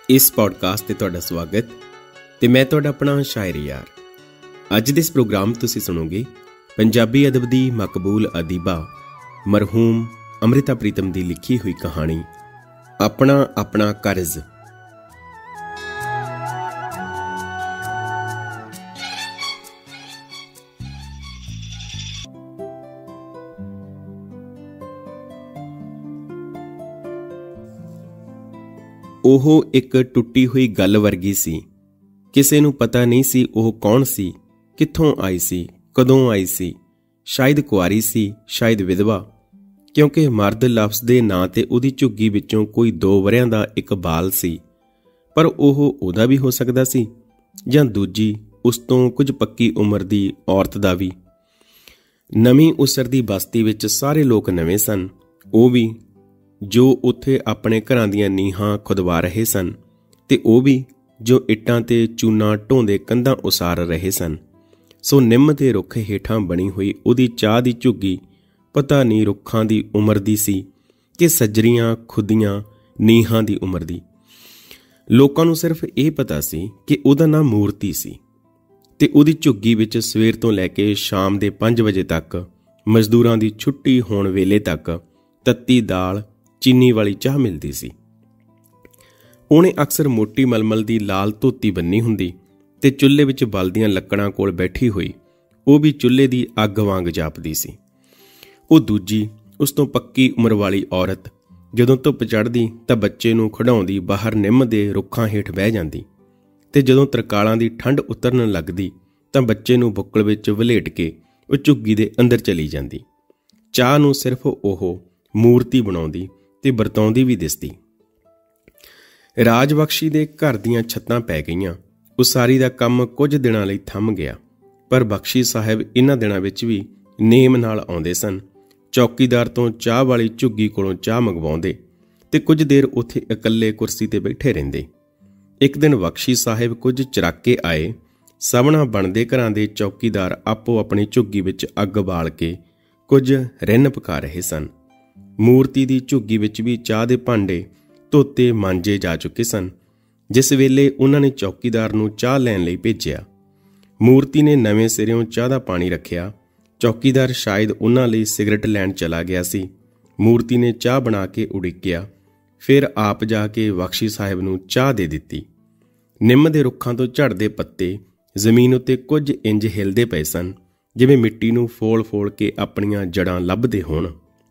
इस पॉडकास्ट ते तुहाडा स्वागत ते मैं तुहाडा अपना शायर यार। अज दे इस प्रोग्राम तुसीं सुणोगे पंजाबी अदब दी मकबूल अदीबा मरहूम अमृता प्रीतम दी लिखी हुई कहानी अपना अपना कर्ज। ਉਹ ਇੱਕ ਟੁੱਟੀ ਹੋਈ ਗੱਲ ਵਰਗੀ ਸੀ। ਕਿਸੇ ਨੂੰ ਪਤਾ ਨਹੀਂ ਸੀ ਉਹ ਕੌਣ ਸੀ, ਕਿੱਥੋਂ ਆਈ ਸੀ, ਕਦੋਂ ਆਈ ਸੀ। ਸ਼ਾਇਦ ਕੁਆਰੀ ਸੀ, ਸ਼ਾਇਦ ਵਿਧਵਾ, ਕਿਉਂਕਿ ਮਰਦ ਲਫ਼ਜ਼ ਦੇ ਨਾਂ ਤੇ ਉਹਦੀ ਝੁੱਗੀ ਵਿੱਚੋਂ ਕੋਈ 2 ਵਰ੍ਹਿਆਂ ਦਾ ਇੱਕ ਬਾਲ ਸੀ। ਪਰ ਉਹ ਉਹਦਾ ਵੀ ਹੋ ਸਕਦਾ ਸੀ, ਜਾਂ ਦੂਜੀ ਉਸ ਤੋਂ ਕੁਝ ਪੱਕੀ ਉਮਰ ਦੀ ਔਰਤ ਦਾ ਵੀ। ਨਵੀਂ ਉਸਰਦੀ ਬਸਤੀ ਵਿੱਚ ਸਾਰੇ ਲੋਕ ਨਵੇਂ ਸਨ, ਉਹ ਵੀ ਜੋ ਉੱਥੇ ਆਪਣੇ ਘਰਾਂ ਦੀਆਂ ਨੀਹਾਂ ਖੁਦਵਾ ਰਹੇ ਸਨ, ਤੇ ਉਹ ਵੀ ਜੋ ਇੱਟਾਂ ਤੇ ਚੂਨਾ ਢੋਂਦੇ ਕੰਧਾਂ ਉਸਾਰ ਰਹੇ ਸਨ। ਸੋ ਨਿੰਮ ਦੇ ਰੁੱਖ ਹੇਠਾਂ ਬਣੀ ਹੋਈ ਉਹਦੀ ਚਾਹ ਦੀ ਝੁੱਗੀ ਪਤਾ ਨਹੀਂ ਰੁੱਖਾਂ ਦੀ ਉਮਰ ਦੀ ਸੀ ਕਿ ਸੱਜਰੀਆਂ ਖੁੱਦੀਆਂ ਨੀਹਾਂ ਦੀ ਉਮਰ ਦੀ। ਲੋਕਾਂ ਨੂੰ ਸਿਰਫ ਇਹ ਪਤਾ ਸੀ ਕਿ ਉਹਦਾ ਨਾਂ ਮੂਰਤੀ ਸੀ, ਤੇ ਉਹਦੀ ਝੁੱਗੀ ਵਿੱਚ ਸਵੇਰ ਤੋਂ ਲੈ ਕੇ ਸ਼ਾਮ ਦੇ 5 ਵਜੇ ਤੱਕ, ਮਜ਼ਦੂਰਾਂ ਦੀ ਛੁੱਟੀ ਹੋਣ ਵੇਲੇ ਤੱਕ ਤੱਤੀ ਦਾਲ, ਚੀਨੀ ਵਾਲੀ ਚਾਹ ਮਿਲਦੀ ਸੀ। ਉਹਨੇ ਅਕਸਰ ਮੋਟੀ ਮਲਮਲ ਦੀ ਲਾਲ ਧੋਤੀ ਬੰਨੀ ਹੁੰਦੀ ਤੇ ਚੁੱਲ੍ਹੇ ਵਿੱਚ ਬਲਦੀਆਂ ਲੱਕੜਾਂ ਕੋਲ ਬੈਠੀ ਹੋਈ ਉਹ ਵੀ ਚੁੱਲ੍ਹੇ ਦੀ ਅੱਗ ਵਾਂਗ ਜਾਪਦੀ ਸੀ। ਉਹ ਦੂਜੀ, ਉਸ ਤੋਂ ਪੱਕੀ ਉਮਰ ਵਾਲੀ ਔਰਤ ਜਦੋਂ ਧੁੱਪ ਚੜ੍ਹਦੀ ਤਾਂ ਬੱਚੇ ਨੂੰ ਖਿਡਾਉਂਦੀ ਬਾਹਰ ਨਿੰਮ ਦੇ ਰੁੱਖਾਂ ਹੇਠ ਬਹਿ ਜਾਂਦੀ, ਤੇ ਜਦੋਂ ਤਰਕਾਲਾਂ ਦੀ ਠੰਡ ਉਤਰਨ ਲੱਗਦੀ ਤਾਂ ਬੱਚੇ ਨੂੰ ਬੁੱਕਲ ਵਿੱਚ ਵਲੇਟ ਕੇ ਉਹ ਝੁੱਗੀ ਦੇ ਅੰਦਰ ਚਲੀ ਜਾਂਦੀ। ਚਾਹ ਨੂੰ ਸਿਰਫ ਉਹ ਮੂਰਤੀ ਬਣਾਉਂਦੀ ਤੇ ਵਰਤਾਉਂਦੀ ਵੀ ਦਿਸਦੀ। ਰਾਜਬਖਸ਼ੀ ਦੇ ਘਰ ਦੀਆਂ ਛੱਤਾਂ ਪੈ ਗਈਆਂ। ਉਸਾਰੀ ਦਾ ਕੰਮ ਕੁਝ ਦਿਨਾਂ ਲਈ ਥੰਮ ਗਿਆ, ਪਰ ਬਖਸ਼ੀ ਸਾਹਿਬ ਇਹਨਾਂ ਦਿਨਾਂ ਵਿੱਚ ਵੀ ਨੇਮ ਨਾਲ ਆਉਂਦੇ ਸਨ। ਚੌਕੀਦਾਰ ਤੋਂ ਚਾਹ ਵਾਲੀ ਝੁੱਗੀ ਕੋਲੋਂ ਚਾਹ ਮੰਗਵਾਉਂਦੇ ਤੇ ਕੁਝ ਦੇਰ ਉੱਥੇ ਇਕੱਲੇ ਕੁਰਸੀ ਤੇ ਬੈਠੇ ਰਹਿੰਦੇ। ਇੱਕ ਦਿਨ ਬਖਸ਼ੀ ਸਾਹਿਬ ਕੁਝ ਚਰਾਕੇ ਆਏ। ਸਭਨਾਂ ਬਣਦੇ ਘਰਾਂ ਦੇ ਚੌਕੀਦਾਰ ਆਪੋ ਆਪਣੀ ਝੁੱਗੀ ਵਿੱਚ ਅੱਗ ਬਾਲ ਕੇ ਕੁਝ ਰਿੰਨ ਪਕਾ ਰਹੇ ਸਨ। ਮੂਰਤੀ ਦੀ ਝੁੱਗੀ ਵਿੱਚ ਵੀ ਚਾਹ ਦੇ ਭਾਂਡੇ ਧੋਤੇ ਮਾਂਜੇ ਜਾ ਚੁੱਕੇ ਸਨ ਜਿਸ ਵੇਲੇ ਉਹਨਾਂ ਨੇ ਚੌਕੀਦਾਰ ਨੂੰ ਚਾਹ ਲੈਣ ਲਈ ਭੇਜਿਆ। ਮੂਰਤੀ ਨੇ ਨਵੇਂ ਸਿਰਿਓਂ ਚਾਹ ਦਾ ਪਾਣੀ ਰੱਖਿਆ। ਚੌਕੀਦਾਰ ਸ਼ਾਇਦ ਉਹਨਾਂ ਲਈ ਸਿਗਰਟ ਲੈਣ ਚਲਾ ਗਿਆ ਸੀ। ਮੂਰਤੀ ਨੇ ਚਾਹ ਬਣਾ ਕੇ ਉਡੀਕਿਆ, ਫਿਰ ਆਪ ਜਾ ਕੇ ਬਖਸ਼ੀ ਸਾਹਿਬ ਨੂੰ ਚਾਹ ਦੇ ਦਿੱਤੀ। ਨਿੰਮ ਦੇ ਰੁੱਖਾਂ ਤੋਂ ਝੜਦੇ ਪੱਤੇ ਜ਼ਮੀਨ ਉੱਤੇ ਕੁਝ ਇੰਜ ਹਿਲਦੇ ਪਏ ਸਨ ਜਿਵੇਂ ਮਿੱਟੀ ਨੂੰ ਫੋਲ-ਫੋਲ ਕੇ ਆਪਣੀਆਂ ਜੜ੍ਹਾਂ ਲੱਭਦੇ ਹੋਣ।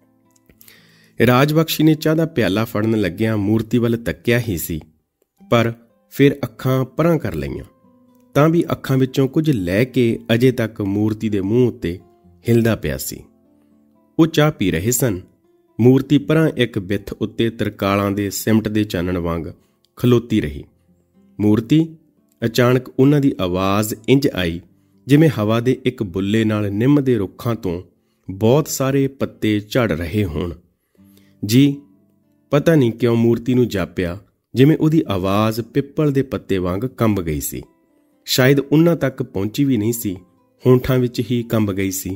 ਰਾਜਬਖਸ਼ੀ ਨੇ ਚਾਹ ਦਾ ਪਿਆਲਾ ਫੜਨ ਲੱਗਿਆਂ ਮੂਰਤੀ ਵੱਲ ਤੱਕਿਆ ਹੀ ਸੀ, ਪਰ ਫਿਰ ਅੱਖਾਂ ਪਰਾਂ ਕਰ ਲਈਆਂ ਤਾਂ ਵੀ ਅੱਖਾਂ ਵਿੱਚੋਂ ਕੁਝ ਲੈ ਕੇ ਅਜੇ ਤੱਕ ਮੂਰਤੀ ਦੇ ਮੂੰਹ ਉੱਤੇ ਹਿਲਦਾ ਪਿਆ ਸੀ। ਉਹ ਚਾਹ ਪੀ ਰਹੇ ਸਨ। ਮੂਰਤੀ ਪਰਾਂ ਇੱਕ ਬਿੱਥ ਉੱਤੇ ਤਰਕਾਲਾਂ ਦੇ ਸਿਮਟ ਦੇ ਚਾਨਣ ਵਾਂਗ ਖਲੋਤੀ ਰਹੀ। ਮੂਰਤੀ, ਅਚਾਨਕ ਉਹਨਾਂ ਦੀ ਆਵਾਜ਼ ਇੰਜ ਆਈ ਜਿਵੇਂ ਹਵਾ ਦੇ ਇੱਕ ਬੁੱਲੇ ਨਾਲ ਨਿੰਮ ਦੇ ਰੁੱਖਾਂ ਤੋਂ ਬਹੁਤ ਸਾਰੇ ਪੱਤੇ ਝੜ ਰਹੇ ਹੋਣ। ਜੀ, ਪਤਾ ਨਹੀਂ ਕਿਉਂ ਮੂਰਤੀ ਨੂੰ ਜਾਪਿਆ ਜਿਵੇਂ ਉਹਦੀ ਆਵਾਜ਼ ਪਿੱਪਲ ਦੇ ਪੱਤੇ ਵਾਂਗ ਕੰਬ ਗਈ ਸੀ। ਸ਼ਾਇਦ ਉਹਨਾਂ ਤੱਕ ਪਹੁੰਚੀ ਵੀ ਨਹੀਂ ਸੀ, ਹੋਂਠਾਂ ਵਿੱਚ ਹੀ ਕੰਬ ਗਈ ਸੀ।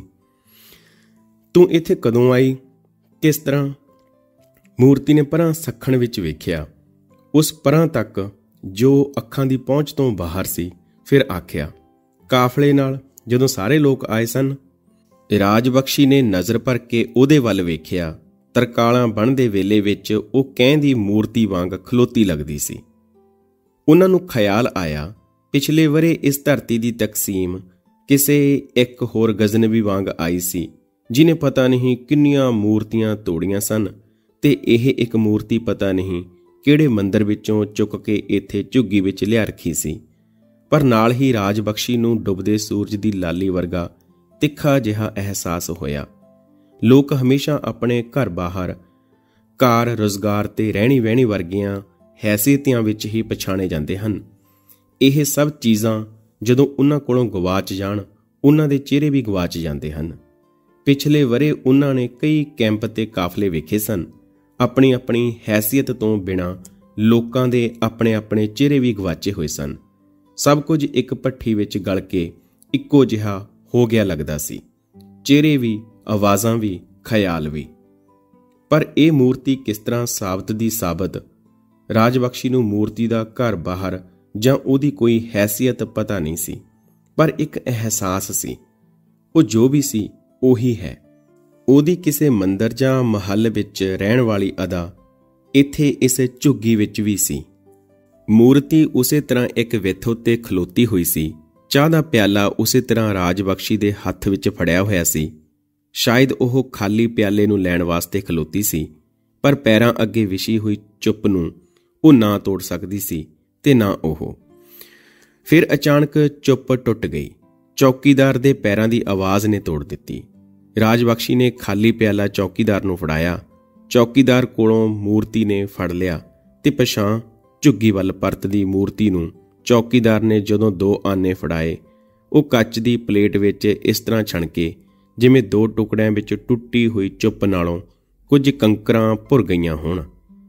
ਤੂੰ ਇੱਥੇ ਕਦੋਂ ਆਈ, ਕਿਸ ਤਰ੍ਹਾਂ? ਮੂਰਤੀ ਨੇ ਪਰਾਂ ਸੱਖਣ ਵਿੱਚ ਵੇਖਿਆ, ਉਸ ਪਰਾਂ ਤੱਕ ਜੋ ਅੱਖਾਂ ਦੀ ਪਹੁੰਚ ਤੋਂ ਬਾਹਰ ਸੀ। ਫਿਰ ਆਖਿਆ, ਕਾਫਲੇ ਨਾਲ, ਜਦੋਂ ਸਾਰੇ ਲੋਕ ਆਏ ਸਨ। ਰਾਜਬਖਸ਼ੀ ਨੇ ਨਜ਼ਰ ਭਰ ਕੇ ਉਹਦੇ ਵੱਲ ਵੇਖਿਆ। ਤਰਕਾਲਾਂ ਬਣਦੇ ਵੇਲੇ ਵਿੱਚ ਉਹ ਕਹਿੰਦੀ ਮੂਰਤੀ ਵਾਂਗ ਖਲੋਤੀ ਲੱਗਦੀ ਸੀ। ਉਹਨਾਂ ਨੂੰ ਖਿਆਲ ਆਇਆ, ਪਿਛਲੇ ਵਰੇ ਇਸ ਧਰਤੀ ਦੀ ਤਕਸੀਮ ਕਿਸੇ ਇੱਕ ਹੋਰ ਗਜ਼ਨਵੀ ਵਾਂਗ ਆਈ ਸੀ ਜਿਹਨੇ ਪਤਾ ਨਹੀਂ ਕਿੰਨੀਆਂ ਮੂਰਤੀਆਂ ਤੋੜੀਆਂ ਸਨ, ਤੇ ਇਹ ਇੱਕ ਮੂਰਤੀ ਪਤਾ ਨਹੀਂ ਕਿਹੜੇ ਮੰਦਰ ਵਿੱਚੋਂ ਚੁੱਕ ਕੇ ਇੱਥੇ ਝੁੱਗੀ ਵਿੱਚ ਲਿਆ ਰੱਖੀ ਸੀ। ਪਰ ਨਾਲ ਹੀ ਰਾਜਬਖਸ਼ੀ ਨੂੰ ਡੁੱਬਦੇ ਸੂਰਜ ਦੀ ਲਾਲੀ ਵਰਗਾ ਤਿੱਖਾ ਜਿਹਾ ਅਹਿਸਾਸ ਹੋਇਆ। ਲੋਕ ਹਮੇਸ਼ਾ ਆਪਣੇ ਘਰ ਬਾਹਰ, ਕਾਰ ਰੁਜ਼ਗਾਰ ਤੇ ਰਹਿਣੀ ਵਹਿਣੀ ਵਰਗੀਆਂ ਹੈਸੀਅਤਾਂ ਵਿੱਚ ਹੀ ਪਛਾਣੇ ਜਾਂਦੇ ਹਨ। ਇਹ ਸਭ ਚੀਜ਼ਾਂ ਜਦੋਂ ਉਹਨਾਂ ਕੋਲੋਂ ਗਵਾਚ ਜਾਣ, ਉਹਨਾਂ ਦੇ ਚਿਹਰੇ ਵੀ ਗਵਾਚ ਜਾਂਦੇ ਹਨ। ਪਿਛਲੇ ਵਰੇ ਉਹਨਾਂ ਨੇ ਕਈ ਕੈਂਪ ਤੇ ਕਾਫਲੇ ਵੇਖੇ ਸਨ। ਆਪਣੀ ਆਪਣੀ ਹੈਸੀਅਤ ਤੋਂ ਬਿਨਾਂ ਲੋਕਾਂ ਦੇ ਆਪਣੇ ਆਪਣੇ ਚਿਹਰੇ ਵੀ ਗਵਾਚੇ ਹੋਏ ਸਨ। ਸਭ ਕੁਝ ਇੱਕ ਭੱਠੀ ਵਿੱਚ ਗਲ ਕੇ ਇੱਕੋ ਜਿਹਾ ਹੋ ਗਿਆ ਲੱਗਦਾ ਸੀ, ਚਿਹਰੇ ਵੀ, ਆਵਾਜ਼ਾਂ ਵੀ, ਖਿਆਲ ਵੀ। ਪਰ ਇਹ ਮੂਰਤੀ ਕਿਸ ਤਰ੍ਹਾਂ ਸਾਬਤ ਦੀ ਸਾਬਤ, ਰਾਜਬਖਸ਼ੀ ਨੂੰ ਮੂਰਤੀ ਦਾ ਘਰ ਬਾਹਰ ਜਾਂ ਉਹਦੀ ਕੋਈ ਹੈਸੀਅਤ ਪਤਾ ਨਹੀਂ ਸੀ, ਪਰ ਇੱਕ ਅਹਿਸਾਸ ਸੀ, ਉਹ ਜੋ ਵੀ ਸੀ ਉਹੀ ਹੈ। ਉਹਦੀ ਕਿਸੇ ਮੰਦਰ ਜਾਂ ਮਹੱਲ ਵਿੱਚ ਰਹਿਣ ਵਾਲੀ ਅਦਾ ਇੱਥੇ ਇਸ ਝੁੱਗੀ ਵਿੱਚ ਵੀ ਸੀ। ਮੂਰਤੀ ਉਸੇ ਤਰ੍ਹਾਂ ਇੱਕ ਵਿੱਥ ਉੱਤੇ ਖਲੋਤੀ ਹੋਈ ਸੀ। ਚਾਹ ਦਾ ਪਿਆਲਾ ਉਸੇ ਤਰ੍ਹਾਂ ਰਾਜਬਖਸ਼ੀ ਦੇ ਹੱਥ ਵਿੱਚ ਫੜਿਆ ਹੋਇਆ ਸੀ। ਸ਼ਾਇਦ ਉਹ ਖਾਲੀ ਪਿਆਲੇ ਨੂੰ ਲੈਣ ਵਾਸਤੇ ਖਲੋਤੀ ਸੀ, ਪਰ ਪੈਰਾਂ ਅੱਗੇ ਵਿਛੀ ਹੋਈ ਚੁੱਪ ਨੂੰ ਉਹ ਨਾ ਤੋੜ ਸਕਦੀ ਸੀ ਤੇ ਨਾ ਉਹ। ਫਿਰ ਅਚਾਨਕ ਚੁੱਪ ਟੁੱਟ ਗਈ। ਚੌਕੀਦਾਰ ਦੇ ਪੈਰਾਂ ਦੀ ਆਵਾਜ਼ ਨੇ ਤੋੜ ਦਿੱਤੀ। ਰਾਜਬਖਸ਼ੀ ਨੇ ਖਾਲੀ ਪਿਆਲਾ ਚੌਕੀਦਾਰ ਨੂੰ ਫੜਾਇਆ। ਚੌਕੀਦਾਰ ਕੋਲੋਂ ਮੂਰਤੀ ਨੇ ਫੜ ਲਿਆ ਤੇ ਪਛਾਂ ਝੁੱਗੀ ਵੱਲ ਪਰਤਦੀ ਮੂਰਤੀ ਨੂੰ ਚੌਕੀਦਾਰ ਨੇ ਜਦੋਂ 2 ਆਨੇ ਫੜਾਏ, ਉਹ ਕੱਚ ਦੀ ਪਲੇਟ ਵਿੱਚ ਇਸ ਤਰ੍ਹਾਂ ਛਣਕੇ ਜਿਵੇਂ 2 ਟੁਕੜਿਆਂ ਵਿੱਚ ਟੁੱਟੀ ਹੋਈ ਚੁੱਪ ਨਾਲੋਂ ਕੁਝ ਕੰਕਰਾਂ ਭੁਰ ਗਈਆਂ ਹੋਣ।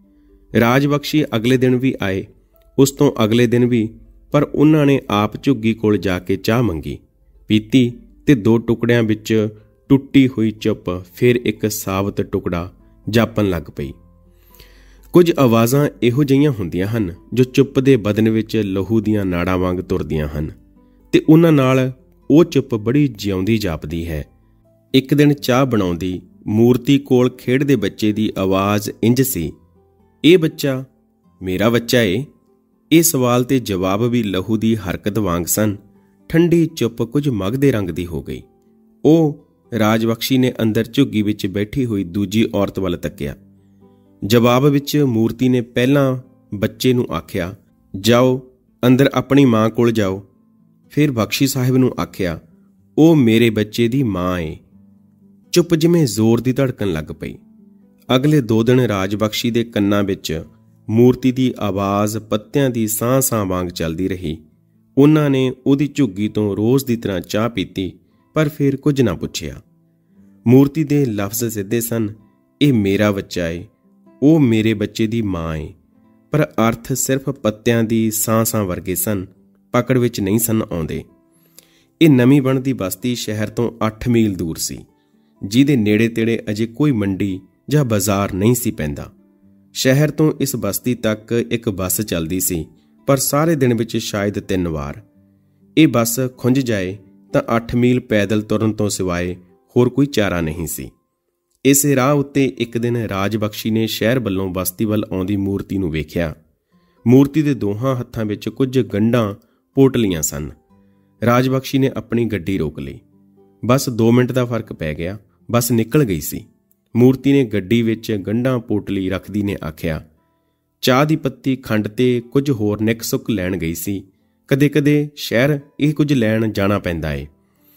ਰਾਜਬਖਸ਼ੀ ਅਗਲੇ ਦਿਨ ਵੀ ਆਏ, ਉਸ ਤੋਂ ਅਗਲੇ ਦਿਨ ਵੀ, ਪਰ ਉਹਨਾਂ ਨੇ ਆਪ ਝੁੱਗੀ ਕੋਲ ਜਾ ਕੇ ਚਾਹ ਮੰਗੀ, ਪੀਤੀ ਤੇ 2 ਟੁਕੜਿਆਂ ਵਿੱਚ ਟੁੱਟੀ ਹੋਈ ਚੁੱਪ ਫਿਰ ਇੱਕ ਸਾਬਤ ਟੁਕੜਾ ਜਾਪਣ ਲੱਗ ਪਈ। ਕੁਝ ਆਵਾਜ਼ਾਂ ਇਹੋ ਜਿਹੀਆਂ ਹੁੰਦੀਆਂ ਹਨ ਜੋ ਚੁੱਪ ਦੇ ਬਦਨ ਵਿੱਚ ਲਹੂ ਦੀਆਂ ਨਾੜਾਂ ਵਾਂਗ ਤੁਰਦੀਆਂ ਹਨ ਤੇ ਉਹਨਾਂ ਨਾਲ ਉਹ ਚੁੱਪ ਬੜੀ ਜਿਉਂਦੀ ਜਾਪਦੀ ਹੈ। ਇੱਕ ਦਿਨ ਚਾਹ ਬਣਾਉਂਦੀ ਮੂਰਤੀ ਕੋਲ ਖੇਡਦੇ ਬੱਚੇ ਦੀ ਆਵਾਜ਼ ਇੰਜ ਸੀ, ਇਹ ਬੱਚਾ ਮੇਰਾ ਬੱਚਾ ਏ। ਇਹ ਸਵਾਲ ਤੇ ਜਵਾਬ ਵੀ ਲਹੂ ਦੀ ਹਰਕਤ ਵਾਂਗ ਸਨ। ਠੰਡੀ ਚੁੱਪ ਕੁਝ ਮਗਦੇ ਰੰਗ ਦੀ ਹੋ ਗਈ। ਉਹ ਰਾਜਬਖਸ਼ੀ ਨੇ ਅੰਦਰ ਝੁੱਗੀ ਵਿੱਚ ਬੈਠੀ ਹੋਈ ਦੂਜੀ ਔਰਤ ਵੱਲ ਤੱਕਿਆ। ਜਵਾਬ ਵਿੱਚ ਮੂਰਤੀ ਨੇ ਪਹਿਲਾਂ ਬੱਚੇ ਨੂੰ ਆਖਿਆ, ਜਾਓ ਅੰਦਰ ਆਪਣੀ ਮਾਂ ਕੋਲ ਜਾਓ। ਫਿਰ ਬਖਸ਼ੀ ਸਾਹਿਬ ਨੂੰ ਆਖਿਆ, ਉਹ ਮੇਰੇ ਬੱਚੇ ਦੀ ਮਾਂ ਏ। ਚੁੱਪ ਜਿਵੇਂ ਜ਼ੋਰ ਦੀ ਧੜਕਣ ਲੱਗ ਪਈ। ਅਗਲੇ 2 ਦਿਨ ਰਾਜਬਖਸ਼ੀ ਦੇ ਕੰਨਾਂ ਵਿੱਚ ਮੂਰਤੀ ਦੀ ਆਵਾਜ਼ ਪੱਤਿਆਂ ਦੀ ਸਾਂ-ਸਾਂ ਵਾਂਗ ਚੱਲਦੀ ਰਹੀ। ਉਹਨਾਂ ਨੇ ਉਹਦੀ ਝੁੱਗੀ ਤੋਂ ਰੋਜ਼ ਦੀ ਤਰ੍ਹਾਂ ਚਾਹ ਪੀਤੀ, ਪਰ ਫਿਰ ਕੁਝ ਨਾ ਪੁੱਛਿਆ। ਮੂਰਤੀ ਦੇ ਲਫ਼ਜ਼ ਸਿੱਧੇ ਸਨ, ਇਹ ਮੇਰਾ ਬੱਚਾ ਏ, ਉਹ ਮੇਰੇ ਬੱਚੇ ਦੀ ਮਾਂ ਏ, ਪਰ ਅਰਥ ਸਿਰਫ ਪੱਤਿਆਂ ਦੀ ਸਾਂ-ਸਾਂ ਵਰਗੇ ਸਨ, ਪਕੜ ਵਿੱਚ ਨਹੀਂ ਸਨ ਆਉਂਦੇ। ਇਹ ਨਵੀਂ ਬਣਦੀ ਬਸਤੀ ਸ਼ਹਿਰ ਤੋਂ 8 ਮੀਲ ਦੂਰ ਸੀ, ਜਿਹਦੇ ਨੇੜੇ-ਤੇੜੇ ਅਜੇ ਕੋਈ ਮੰਡੀ ਜਾਂ ਬਾਜ਼ਾਰ ਨਹੀਂ ਸੀ ਪੈਂਦਾ। ਸ਼ਹਿਰ ਤੋਂ ਇਸ ਬਸਤੀ ਤੱਕ ਇੱਕ ਬੱਸ ਚੱਲਦੀ ਸੀ, ਪਰ ਸਾਰੇ ਦਿਨ ਵਿੱਚ ਸ਼ਾਇਦ 3 ਵਾਰ। ਇਹ ਬੱਸ ਖੁੰਝ ਜਾਏ ਤਾਂ 8 ਮੀਲ ਪੈਦਲ ਤੁਰਨ ਤੋਂ ਸਿਵਾਏ ਹੋਰ ਕੋਈ ਚਾਰਾ ਨਹੀਂ ਸੀ। ਇਸੇ ਰਾਹ ਉੱਤੇ ਇੱਕ ਦਿਨ ਰਾਜਬਖਸ਼ੀ ਨੇ ਸ਼ਹਿਰ ਵੱਲੋਂ ਬਸਤੀ ਵੱਲ ਆਉਂਦੀ ਮੂਰਤੀ ਨੂੰ ਵੇਖਿਆ। ਮੂਰਤੀ ਦੇ ਦੋਹਾਂ ਹੱਥਾਂ ਵਿੱਚ ਕੁਝ ਗੰਢਾਂ ਪੋਟਲੀਆਂ ਸਨ। ਰਾਜਬਖਸ਼ੀ ਨੇ ਆਪਣੀ ਗੱਡੀ ਰੋਕ ਲਈ। ਬਸ 2 ਮਿੰਟ ਦਾ ਫਰਕ ਪੈ ਗਿਆ, ਬੱਸ ਨਿਕਲ ਗਈ ਸੀ। ਮੂਰਤੀ ਨੇ ਗੱਡੀ ਵਿੱਚ ਗੰਢਾਂ ਪੋਟਲੀ ਰੱਖਦੀ ਨੇ ਆਖਿਆ, ਚਾਹ ਦੀ ਪੱਤੀ, ਖੰਡ ਤੇ ਕੁਝ ਹੋਰ ਨਿੱਕ ਸੁੱਕ ਲੈਣ ਗਈ ਸੀ। ਕਦੇ-ਕਦੇ ਸ਼ਹਿਰ ਇਹ ਕੁਝ ਲੈਣ ਜਾਣਾ ਪੈਂਦਾ ਏ।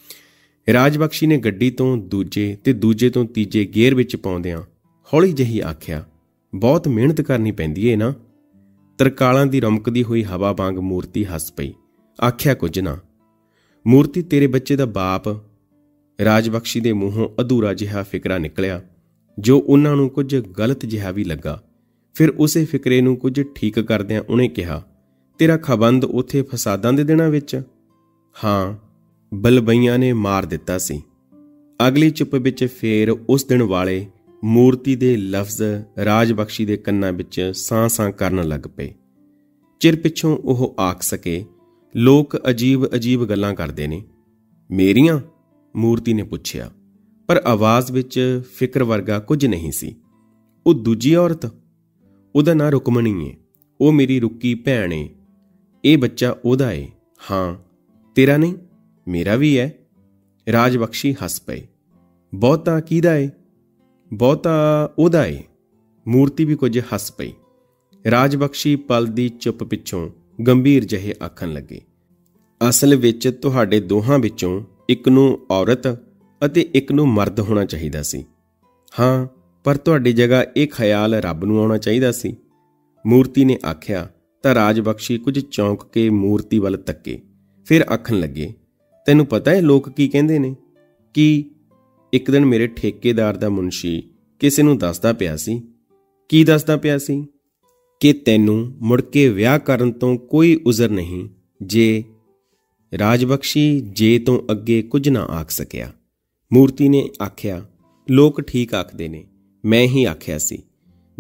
ਰਾਜਬਖਸ਼ੀ ਨੇ ਗੱਡੀ ਤੋਂ ਦੂਜੇ ਤੇ ਦੂਜੇ ਤੋਂ ਤੀਜੇ ਗੇਅਰ ਵਿੱਚ ਪਾਉਂਦਿਆਂ ਹੌਲੀ ਜਿਹੀ ਆਖਿਆ, ਬਹੁਤ ਮਿਹਨਤ ਕਰਨੀ ਪੈਂਦੀ ਏ ਨਾ। ਤਰਕਾਲਾਂ ਦੀ ਰਮਕਦੀ ਹੋਈ ਹਵਾ ਵਾਂਗ ਮੂਰਤੀ ਹੱਸ ਪਈ। ਆਖਿਆ ਕੁਝ ਨਾ। ਮੂਰਤੀ, ਤੇਰੇ ਬੱਚੇ ਦਾ ਬਾਪ। ਰਾਜਬਖਸ਼ੀ ਦੇ ਮੂੰਹੋਂ ਅਧੂਰਾ ਜਿਹਾ ਫਿਕਰਾ ਨਿਕਲਿਆ, ਜੋ ਉਹਨਾਂ ਨੂੰ ਕੁਝ ਗਲਤ ਜਿਹਾ ਵੀ ਲੱਗਾ। ਫਿਰ ਉਸੇ ਫਿਕਰੇ ਨੂੰ ਕੁਝ ਠੀਕ ਕਰਦਿਆਂ ਉਹਨੇ ਕਿਹਾ, ਤੇਰਾ ਖਬੰਦ ਉੱਥੇ ਫਸਾਦਾਂ ਦੇ ਦਿਨਾਂ ਵਿੱਚ? ਹਾਂ, ਬਲਬਈਆਂ ਨੇ ਮਾਰ ਦਿੱਤਾ ਸੀ। ਅਗਲੀ ਚੁੱਪ ਵਿੱਚ ਫੇਰ ਉਸ ਦਿਨ ਵਾਲੇ ਮੂਰਤੀ ਦੇ ਲਫ਼ਜ਼ ਰਾਜਬਖਸ਼ੀ ਦੇ ਕੰਨਾਂ ਵਿੱਚ ਸਾਂ-ਸਾਂ ਕਰਨ ਲੱਗ ਪਏ। ਚਿਰ ਪਿੱਛੋਂ ਉਹ ਆਖ ਸਕੇ, ਲੋਕ ਅਜੀਬ-ਅਜੀਬ ਗੱਲਾਂ ਕਰਦੇ ਨੇ। ਮੇਰੀਆਂ? ਮੂਰਤੀ ਨੇ ਪੁੱਛਿਆ, ਪਰ ਆਵਾਜ਼ ਵਿੱਚ ਫਿਕਰ ਵਰਗਾ ਕੁਝ ਨਹੀਂ ਸੀ। ਉਹ ਦੂਜੀ ਔਰਤ? ਉਹਦਾ ਨਾਂ ਰੁਕਮਣੀ ਏ। ਉਹ ਮੇਰੀ ਰੁੱਕੀ ਭੈਣ ਏ। ਇਹ ਬੱਚਾ ਉਹਦਾ ਏ। ਹਾਂ, ਤੇਰਾ ਨਹੀਂ? ਮੇਰਾ ਵੀ ਹੈ। ਰਾਜਬਖਸ਼ੀ ਹੱਸ ਪਏ। ਬਹੁਤਾ ਕਿਹਦਾ ਏ? ਬਹੁਤਾ ਉਹਦਾ ਏ। ਮੂਰਤੀ ਵੀ ਕੁਝ ਹੱਸ ਪਈ। ਰਾਜਬਖਸ਼ੀ ਪਲ ਦੀ ਚੁੱਪ ਪਿੱਛੋਂ ਗੰਭੀਰ ਜਿਹੇ ਆਖਣ ਲੱਗੇ, ਅਸਲ ਵਿੱਚ ਤੁਹਾਡੇ ਦੋਹਾਂ ਵਿੱਚੋਂ ਇੱਕ ਨੂੰ ਔਰਤ ਅਤੇ ਇੱਕ ਨੂੰ ਮਰਦ ਹੋਣਾ ਚਾਹੀਦਾ ਸੀ। ਹਾਂ, ਪਰ ਤੁਹਾਡੀ ਜਗ੍ਹਾ ਇਹ ਖਿਆਲ ਰੱਬ ਨੂੰ ਆਉਣਾ ਚਾਹੀਦਾ ਸੀ। ਮੂਰਤੀ ਨੇ ਆਖਿਆ ਤਾਂ ਰਾਜਬਖਸ਼ੀ ਕੁਝ ਚੌਂਕ ਕੇ ਮੂਰਤੀ ਵੱਲ ਤੱਕੇ। ਫਿਰ ਆਖਣ ਲੱਗੇ, ਤੈਨੂੰ ਪਤਾ ਹੈ ਲੋਕ ਕੀ ਕਹਿੰਦੇ ਨੇ? ਕੀ? ਇੱਕ ਦਿਨ ਮੇਰੇ ਠੇਕੇਦਾਰ ਦਾ ਮੁਨਸ਼ੀ ਕਿਸੇ ਨੂੰ ਦੱਸਦਾ ਪਿਆ ਸੀ। ਕੀ ਦੱਸਦਾ ਪਿਆ ਸੀ? ਕਿ ਤੈਨੂੰ ਮੁੜ ਕੇ ਵਿਆਹ ਕਰਨ ਤੋਂ ਕੋਈ ਉਜ਼ਰ ਨਹੀਂ ਜੇ। ਰਾਜਬਖਸ਼ੀ ਜੇ ਤੋਂ ਅੱਗੇ ਕੁਝ ਨਾ ਆਖ ਸਕਿਆ। ਮੂਰਤੀ ਨੇ ਆਖਿਆ, ਲੋਕ ਠੀਕ ਆਖਦੇ ਨੇ, ਮੈਂ ਹੀ ਆਖਿਆ ਸੀ।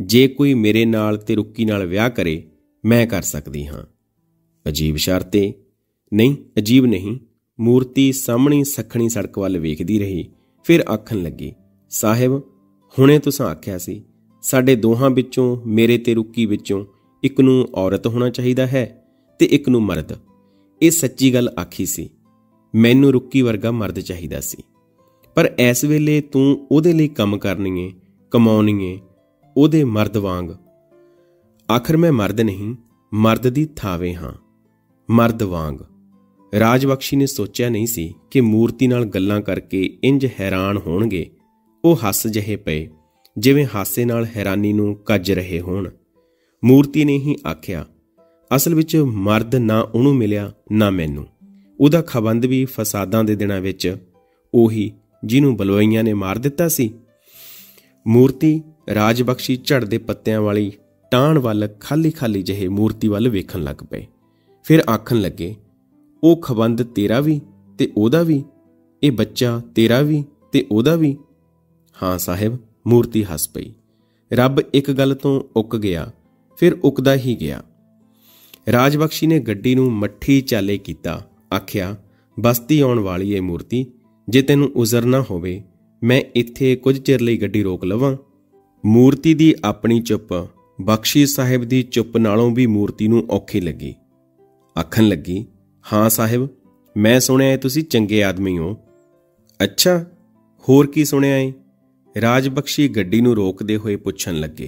ਜੇ ਕੋਈ ਮੇਰੇ ਨਾਲ ਤੇ ਰੁੱਕੀ ਨਾਲ ਵਿਆਹ ਕਰੇ ਮੈਂ ਕਰ ਸਕਦੀ ਹਾਂ। ਅਜੀਬ ਸ਼ਰਤ ਏ। ਨਹੀਂ, ਅਜੀਬ ਨਹੀਂ। ਮੂਰਤੀ ਸਾਹਮਣੀ ਸੱਖਣੀ ਸੜਕ ਵੱਲ ਵੇਖਦੀ ਰਹੀ। ਫਿਰ ਆਖਣ ਲੱਗੀ, ਸਾਹਿਬ, ਹੁਣੇ ਤੁਸਾਂ ਆਖਿਆ ਸੀ ਸਾਡੇ ਦੋਹਾਂ ਵਿੱਚੋਂ, ਮੇਰੇ ਤੇ ਰੁੱਕੀ ਵਿੱਚੋਂ ਇੱਕ ਨੂੰ ਔਰਤ ਹੋਣਾ ਚਾਹੀਦਾ ਹੈ ਤੇ ਇੱਕ ਨੂੰ ਮਰਦ। ਇਹ ਸੱਚੀ ਗੱਲ ਆਖੀ ਸੀ। ਮੈਨੂੰ ਰੁੱਕੀ ਵਰਗਾ ਮਰਦ ਚਾਹੀਦਾ ਸੀ, ਪਰ ਇਸ ਵੇਲੇ ਤੂੰ ਉਹਦੇ ਲਈ ਕੰਮ ਕਰਨੀ ਏ, ਕਮਾਉਣੀ ਏ, ਉਹਦੇ ਮਰਦ ਵਾਂਗ। ਆਖਰ ਮੈਂ ਮਰਦ ਨਹੀਂ, ਮਰਦ ਦੀ ਥਾਵੇਂ ਹਾਂ, ਮਰਦ ਵਾਂਗ। ਰਾਜਬਖਸ਼ੀ ਨੇ ਸੋਚਿਆ ਨਹੀਂ ਸੀ ਕਿ ਮੂਰਤੀ ਨਾਲ ਗੱਲਾਂ ਕਰਕੇ ਇੰਜ ਹੈਰਾਨ ਹੋਣਗੇ। ਉਹ ਹੱਸ ਜਿਹੇ ਪਏ ਜਿਵੇਂ ਹਾਸੇ ਨਾਲ ਹੈਰਾਨੀ ਨੂੰ ਕੱਜ ਰਹੇ ਹੋਣ। ਮੂਰਤੀ ਨੇ ਹੀ ਆਖਿਆ, ਅਸਲ ਵਿੱਚ ਮਰਦ ਨਾ ਉਹਨੂੰ ਮਿਲਿਆ ਨਾ ਮੈਨੂੰ। ਉਹਦਾ ਖਬੰਦ ਵੀ ਫਸਾਦਾਂ ਦੇ ਦਿਨਾਂ ਵਿੱਚ ਉਹੀ ਜਿਹਨੂੰ ਬਲਵਈਆਂ ਨੇ ਮਾਰ ਦਿੱਤਾ ਸੀ। ਮੂਰਤੀ ਰਾਜਬਖਸ਼ੀ ਝੜਦੇ ਪੱਤਿਆਂ ਵਾਲੀ ਟਾਹਣ ਵੱਲ ਖਾਲੀ ਖਾਲੀ ਜਿਹੇ ਮੂਰਤੀ ਵੱਲ ਵੇਖਣ ਲੱਗ ਪਏ। ਫਿਰ ਆਖਣ ਲੱਗੇ, ਉਹ ਖਬੰਦ ਤੇਰਾ ਵੀ ਤੇ ਉਹਦਾ ਵੀ? ਇਹ ਬੱਚਾ ਤੇਰਾ ਵੀ ਤੇ ਉਹਦਾ ਵੀ? ਹਾਂ ਸਾਹਿਬ, ਮੂਰਤੀ ਹੱਸ ਪਈ। ਰੱਬ ਇੱਕ ਗੱਲ ਤੋਂ ਉੱਕ ਗਿਆ, ਫਿਰ ਉੱਕਦਾ ਹੀ ਗਿਆ। ਰਾਜਬਖਸ਼ੀ ਨੇ ਗੱਡੀ ਨੂੰ ਮੱਠੀ ਚਾਲੇ ਕੀਤਾ। ਆਖਿਆ, ਬਸਤੀ ਆਉਣ ਵਾਲੀ ਏ ਮੂਰਤੀ, ਜੇ ਤੈਨੂੰ ਉਜ਼ਰ ਨਾ ਹੋਵੇ ਮੈਂ ਇੱਥੇ ਕੁਝ ਚਿਰ ਲਈ ਗੱਡੀ ਰੋਕ ਲਵਾਂ। ਮੂਰਤੀ ਦੀ ਆਪਣੀ ਚੁੱਪ ਬਖਸ਼ੀ ਸਾਹਿਬ ਦੀ ਚੁੱਪ ਨਾਲੋਂ ਵੀ ਮੂਰਤੀ ਨੂੰ ਔਖੀ ਲੱਗੀ। ਆਖਣ ਲੱਗੀ, ਹਾਂ ਸਾਹਿਬ, ਮੈਂ ਸੁਣਿਆ ਤੁਸੀਂ ਚੰਗੇ ਆਦਮੀ ਹੋ। ਅੱਛਾ, ਹੋਰ ਕੀ ਸੁਣਿਆ ਏ? ਰਾਜਬਖਸ਼ੀ ਗੱਡੀ ਨੂੰ ਰੋਕਦੇ ਹੋਏ ਪੁੱਛਣ ਲੱਗੇ।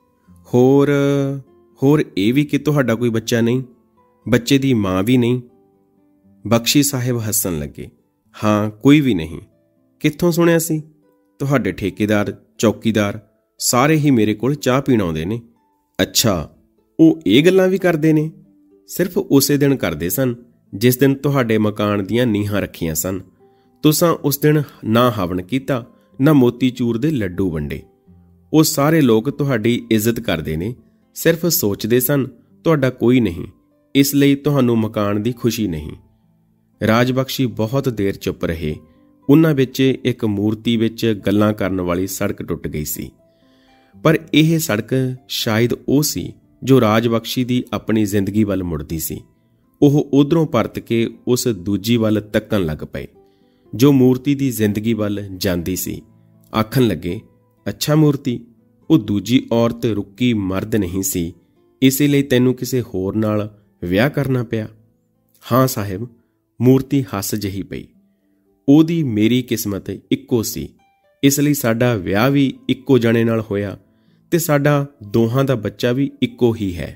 ਹੋਰ ਇਹ ਵੀ ਕਿ ਤੁਹਾਡਾ ਕੋਈ ਬੱਚਾ ਨਹੀਂ, ਬੱਚੇ ਦੀ ਮਾਂ ਵੀ ਨਹੀਂ। ਬਖਸ਼ੀ ਸਾਹਿਬ ਹੱਸਣ ਲੱਗੇ। ਹਾਂ, ਕੋਈ ਵੀ ਨਹੀਂ। ਕਿੱਥੋਂ ਸੁਣਿਆ ਸੀ? ਤੁਹਾਡੇ ਠੇਕੇਦਾਰ, ਚੌਕੀਦਾਰ ਸਾਰੇ ਹੀ ਮੇਰੇ ਕੋਲ ਚਾਹ ਪੀਣ ਆਉਂਦੇ ਨੇ। ਅੱਛਾ, ਉਹ ਇਹ ਗੱਲਾਂ ਵੀ ਕਰਦੇ ਨੇ? ਸਿਰਫ ਉਸੇ ਦਿਨ ਕਰਦੇ ਸਨ ਜਿਸ ਦਿਨ ਤੁਹਾਡੇ ਮਕਾਨ ਦੀਆਂ ਨੀਹਾਂ ਰੱਖੀਆਂ ਸਨ। ਤੁਸਾਂ ਉਸ ਦਿਨ ਨਾ ਹਵਨ ਕੀਤਾ, ਨਾ ਮੋਤੀਚੂਰ ਦੇ ਲੱਡੂ ਵੰਡੇ। ਉਹ ਸਾਰੇ ਲੋਕ ਤੁਹਾਡੀ ਇੱਜ਼ਤ ਕਰਦੇ ਨੇ, ਸਿਰਫ ਸੋਚਦੇ ਸਨ ਤੁਹਾਡਾ ਕੋਈ ਨਹੀਂ, ਇਸ ਲਈ ਤੁਹਾਨੂੰ ਮਕਾਨ ਦੀ ਖੁਸ਼ੀ ਨਹੀਂ। ਰਾਜਬਖਸ਼ੀ ਬਹੁਤ ਦੇਰ ਚੁੱਪ ਰਹੇ। ਉਹਨਾਂ ਵਿੱਚ ਇੱਕ ਮੂਰਤੀ ਵਿੱਚ ਗੱਲਾਂ ਕਰਨ ਵਾਲੀ ਸੜਕ ਟੁੱਟ ਗਈ ਸੀ, ਪਰ ਇਹ ਸੜਕ ਸ਼ਾਇਦ ਉਹ ਸੀ ਜੋ ਰਾਜਬਖਸ਼ੀ ਦੀ ਆਪਣੀ ਜ਼ਿੰਦਗੀ ਵੱਲ ਮੁੜਦੀ ਸੀ। ਉਹ ਉਧਰੋਂ ਪਰਤ ਕੇ ਉਸ ਦੂਜੀ ਵੱਲ ਤੱਕਣ ਲੱਗ ਪਏ ਜੋ ਮੂਰਤੀ ਦੀ ਜ਼ਿੰਦਗੀ ਵੱਲ ਜਾਂਦੀ ਸੀ। ਆਖਣ ਲੱਗੇ, ਅੱਛਾ ਮੂਰਤੀ, ਉਹ ਦੂਜੀ ਔਰਤ ਰੁੱਕੀ ਮਰਦ ਨਹੀਂ ਸੀ, ਇਸੇ ਲਈ ਤੈਨੂੰ ਕਿਸੇ ਹੋਰ ਨਾਲ ਵਿਆਹ ਕਰਨਾ ਪਿਆ? ਹਾਂ ਸਾਹਿਬ, ਮੂਰਤੀ ਹੱਸ ਜਿਹੀ ਪਈ। ਉਹਦੀ ਮੇਰੀ ਕਿਸਮਤ ਇੱਕੋ ਸੀ, ਇਸ ਲਈ ਸਾਡਾ ਵਿਆਹ ਵੀ ਇੱਕੋ ਜਣੇ ਨਾਲ ਹੋਇਆ ਤੇ ਸਾਡਾ ਦੋਹਾਂ ਦਾ ਬੱਚਾ ਵੀ ਇੱਕੋ ਹੀ ਹੈ।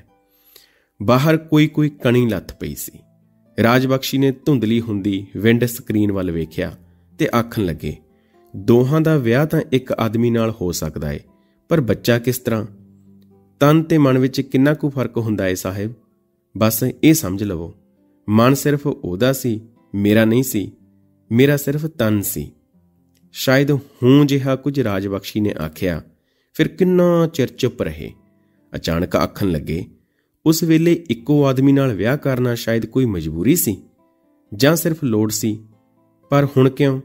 ਬਾਹਰ ਕੋਈ ਕਣੀ ਲੱਥ ਪਈ ਸੀ। ਰਾਜਬਖਸ਼ੀ ਨੇ ਧੁੰਦਲੀ ਹੁੰਦੀ ਵਿੰਡ ਸਕਰੀਨ ਵੱਲ ਵੇਖਿਆ ਤੇ ਆਖਣ ਲੱਗੇ, ਦੋਹਾਂ ਦਾ ਵਿਆਹ ਤਾਂ ਇੱਕ ਆਦਮੀ ਨਾਲ ਹੋ ਸਕਦਾ ਏ, ਪਰ ਬੱਚਾ ਕਿਸ ਤਰ੍ਹਾਂ? ਤਨ ਤੇ ਮਨ ਵਿੱਚ ਕਿੰਨਾ ਕੁ ਫਰਕ ਹੁੰਦਾ ਏ ਸਾਹਿਬ। ਬਸ ਇਹ ਸਮਝ ਲਵੋ, ਮਨ ਸਿਰਫ ਉਹਦਾ ਸੀ, ਮੇਰਾ ਨਹੀਂ ਸੀ। ਮੇਰਾ ਸਿਰਫ ਤਨ ਸੀ। ਸ਼ਾਇਦ ਹੂੰ ਜਿਹਾ ਕੁਝ ਰਾਜਬਖਸ਼ੀ ਨੇ ਆਖਿਆ। ਫਿਰ ਕਿੰਨਾ ਚਿਰ ਚੁੱਪ ਰਹੇ। ਅਚਾਨਕ ਆਖਣ ਲੱਗੇ, ਉਸ ਵੇਲੇ ਇੱਕੋ ਆਦਮੀ ਨਾਲ ਵਿਆਹ ਕਰਨਾ ਸ਼ਾਇਦ ਕੋਈ ਮਜਬੂਰੀ ਸੀ ਜਾਂ ਸਿਰਫ ਲੋੜ ਸੀ। ਪਰ ਹੁਣ ਕਿਉਂ?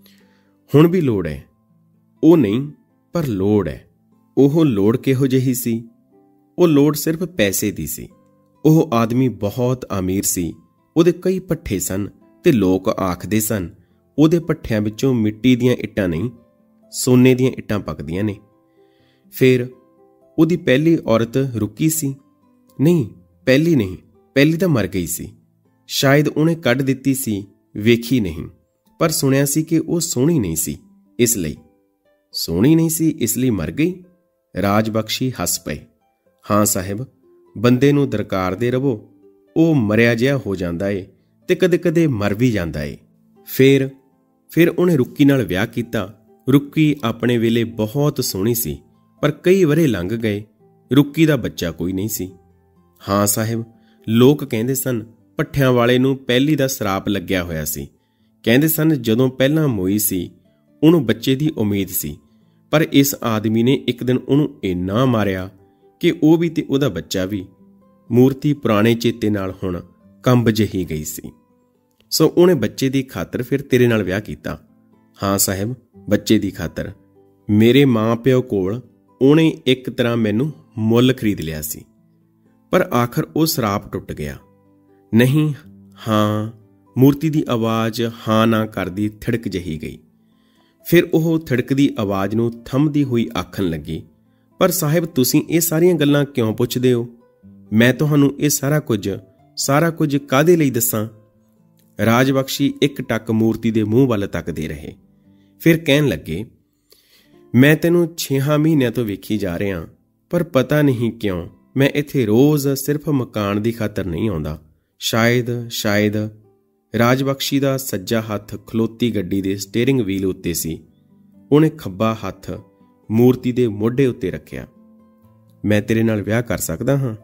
ਹੁਣ ਵੀ ਲੋੜ ਹੈ। ਉਹ ਨਹੀਂ, ਪਰ ਲੋੜ ਹੈ। ਉਹ ਲੋੜ ਕਿਹੋ ਜਿਹੀ ਸੀ? ਉਹ ਲੋੜ ਸਿਰਫ ਪੈਸੇ ਦੀ ਸੀ। ਉਹ ਆਦਮੀ ਬਹੁਤ ਅਮੀਰ ਸੀ। ਉਹਦੇ ਕਈ ਭੱਠੇ ਸਨ ਤੇ ਲੋਕ ਆਖਦੇ ਸਨ ਉਹਦੇ ਭੱਠਿਆਂ ਵਿੱਚੋਂ ਮਿੱਟੀ ਦੀਆਂ ਇੱਟਾਂ ਨਹੀਂ, ਸੋਨੇ ਦੀਆਂ ਇੱਟਾਂ ਪੱਕਦੀਆਂ ਨੇ। ਫਿਰ ਉਹਦੀ ਪਹਿਲੀ ਔਰਤ ਰੁੱਕੀ ਸੀ? ਨਹੀਂ, ਪਹਿਲੀ ਨਹੀਂ, ਪਹਿਲੀ ਤਾਂ ਮਰ ਗਈ ਸੀ। ਸ਼ਾਇਦ ਉਹਨੇ ਕੱਢ ਦਿੱਤੀ ਸੀ, ਵੇਖੀ ਨਹੀਂ। ਪਰ ਸੁਣਿਆ ਸੀ ਕਿ ਉਹ ਸੋਹਣੀ ਨਹੀਂ ਸੀ, ਇਸ ਲਈ। ਸੋਹਣੀ ਨਹੀਂ ਸੀ ਇਸ ਲਈ ਮਰ ਗਈ? ਰਾਜਬਖਸ਼ੀ ਹੱਸ ਪਏ। ਹਾਂ ਸਾਹਿਬ, ਬੰਦੇ ਨੂੰ ਦਰਕਾਰਦੇ ਰਵੋ, ਉਹ ਮਰਿਆ ਜਿਹਾ ਹੋ ਜਾਂਦਾ ਏ ਤੇ ਕਦੇ-ਕਦੇ ਮਰ ਵੀ ਜਾਂਦਾ ਏ। ਫਿਰ ਉਹਨੇ ਰੁੱਕੀ ਨਾਲ ਵਿਆਹ ਕੀਤਾ। ਰੁੱਕੀ ਆਪਣੇ ਵੇਲੇ ਬਹੁਤ ਸੋਹਣੀ ਸੀ, ਪਰ ਕਈ ਵਰ੍ਹੇ ਲੰਘ ਗਏ, ਰੁੱਕੀ ਦਾ ਬੱਚਾ ਕੋਈ ਨਹੀਂ ਸੀ। ਹਾਂ ਸਾਹਿਬ, ਲੋਕ ਕਹਿੰਦੇ ਸਨ ਭੱਠਿਆਂ ਵਾਲੇ ਨੂੰ ਪਹਿਲੀ ਦਾ ਸਰਾਪ ਲੱਗਿਆ ਹੋਇਆ ਸੀ। ਕਹਿੰਦੇ ਸਨ ਜਦੋਂ ਪਹਿਲਾਂ ਮੋਈ ਸੀ ਉਹਨੂੰ ਬੱਚੇ ਦੀ ਉਮੀਦ ਸੀ, ਪਰ ਇਸ ਆਦਮੀ ਨੇ ਇੱਕ ਦਿਨ ਉਹਨੂੰ ਇੰਨਾ ਮਾਰਿਆ ਕਿ ਉਹ ਵੀ ਤੇ ਉਹਦਾ ਬੱਚਾ ਵੀ। ਮੂਰਤੀ ਪੁਰਾਣੇ ਚੇਤੇ ਨਾਲ ਹੁਣ ਕੰਬ ਜਿਹੀ ਗਈ ਸੀ। ਸੋ ਉਹਨੇ ਬੱਚੇ ਦੀ ਖਾਤਰ ਫਿਰ ਤੇਰੇ ਨਾਲ ਵਿਆਹ ਕੀਤਾ। ਹਾਂ ਸਾਹਿਬ, ਬੱਚੇ ਦੀ ਖਾਤਰ। ਮੇਰੇ ਮਾਂ ਪਿਓ ਕੋਲ ਉਹਨੇ ਇੱਕ ਤਰ੍ਹਾਂ ਮੈਨੂੰ ਮੁੱਲ ਖਰੀਦ ਲਿਆ ਸੀ। ਪਰ ਆਖਰ ਉਹ ਸਰਾਪ ਟੁੱਟ ਗਿਆ। ਨਹੀਂ, ਹਾਂ, ਮੂਰਤੀ ਦੀ ਆਵਾਜ਼ ਹਾਂ ਨਾ ਕਰਦੀ ਥਿੜਕ ਜਿਹੀ ਗਈ। ਫਿਰ ਉਹ ਥਿੜਕਦੀ ਆਵਾਜ਼ ਨੂੰ ਥੰਮਦੀ ਹੋਈ ਆਖਣ ਲੱਗੀ, ਪਰ ਸਾਹਿਬ ਤੁਸੀਂ ਇਹ ਸਾਰੀਆਂ ਗੱਲਾਂ ਕਿਉਂ ਪੁੱਛਦੇ ਹੋ? ਮੈਂ ਤੁਹਾਨੂੰ ਇਹ ਸਾਰਾ ਕੁਝ ਕਾਹਦੇ ਲਈ ਦੱਸਾਂ? ਰਾਜਬਖਸ਼ੀ ਇੱਕ ਟੱਕ ਮੂਰਤੀ ਦੇ ਮੂੰਹ ਵੱਲ ਤੱਕਦੇ ਰਹੇ। ਫਿਰ ਕਹਿਣ ਲੱਗੇ, ਮੈਂ ਤੈਨੂੰ 6 ਮਹੀਨਿਆਂ ਤੋਂ ਵੇਖੀ ਜਾ ਰਿਹਾ, ਪਰ ਪਤਾ ਨਹੀਂ ਕਿਉਂ ਮੈਂ ਇੱਥੇ ਰੋਜ਼ ਸਿਰਫ ਮਕਾਨ ਦੀ ਖਾਤਰ ਨਹੀਂ ਆਉਂਦਾ। ਸ਼ਾਇਦ ਰਾਜਬਖਸ਼ੀ ਦਾ ਸੱਜਾ ਹੱਥ ਖਲੋਤੀ ਗੱਡੀ ਦੇ ਸਟੀਅਰਿੰਗ ਵੀਲ ਉੱਤੇ ਸੀ। ਉਹਨੇ ਖੱਬਾ ਹੱਥ ਮੂਰਤੀ ਦੇ ਮੋਢੇ ਉੱਤੇ ਰੱਖਿਆ। ਮੈਂ ਤੇਰੇ ਨਾਲ ਵਿਆਹ ਕਰ ਸਕਦਾ ਹਾਂ?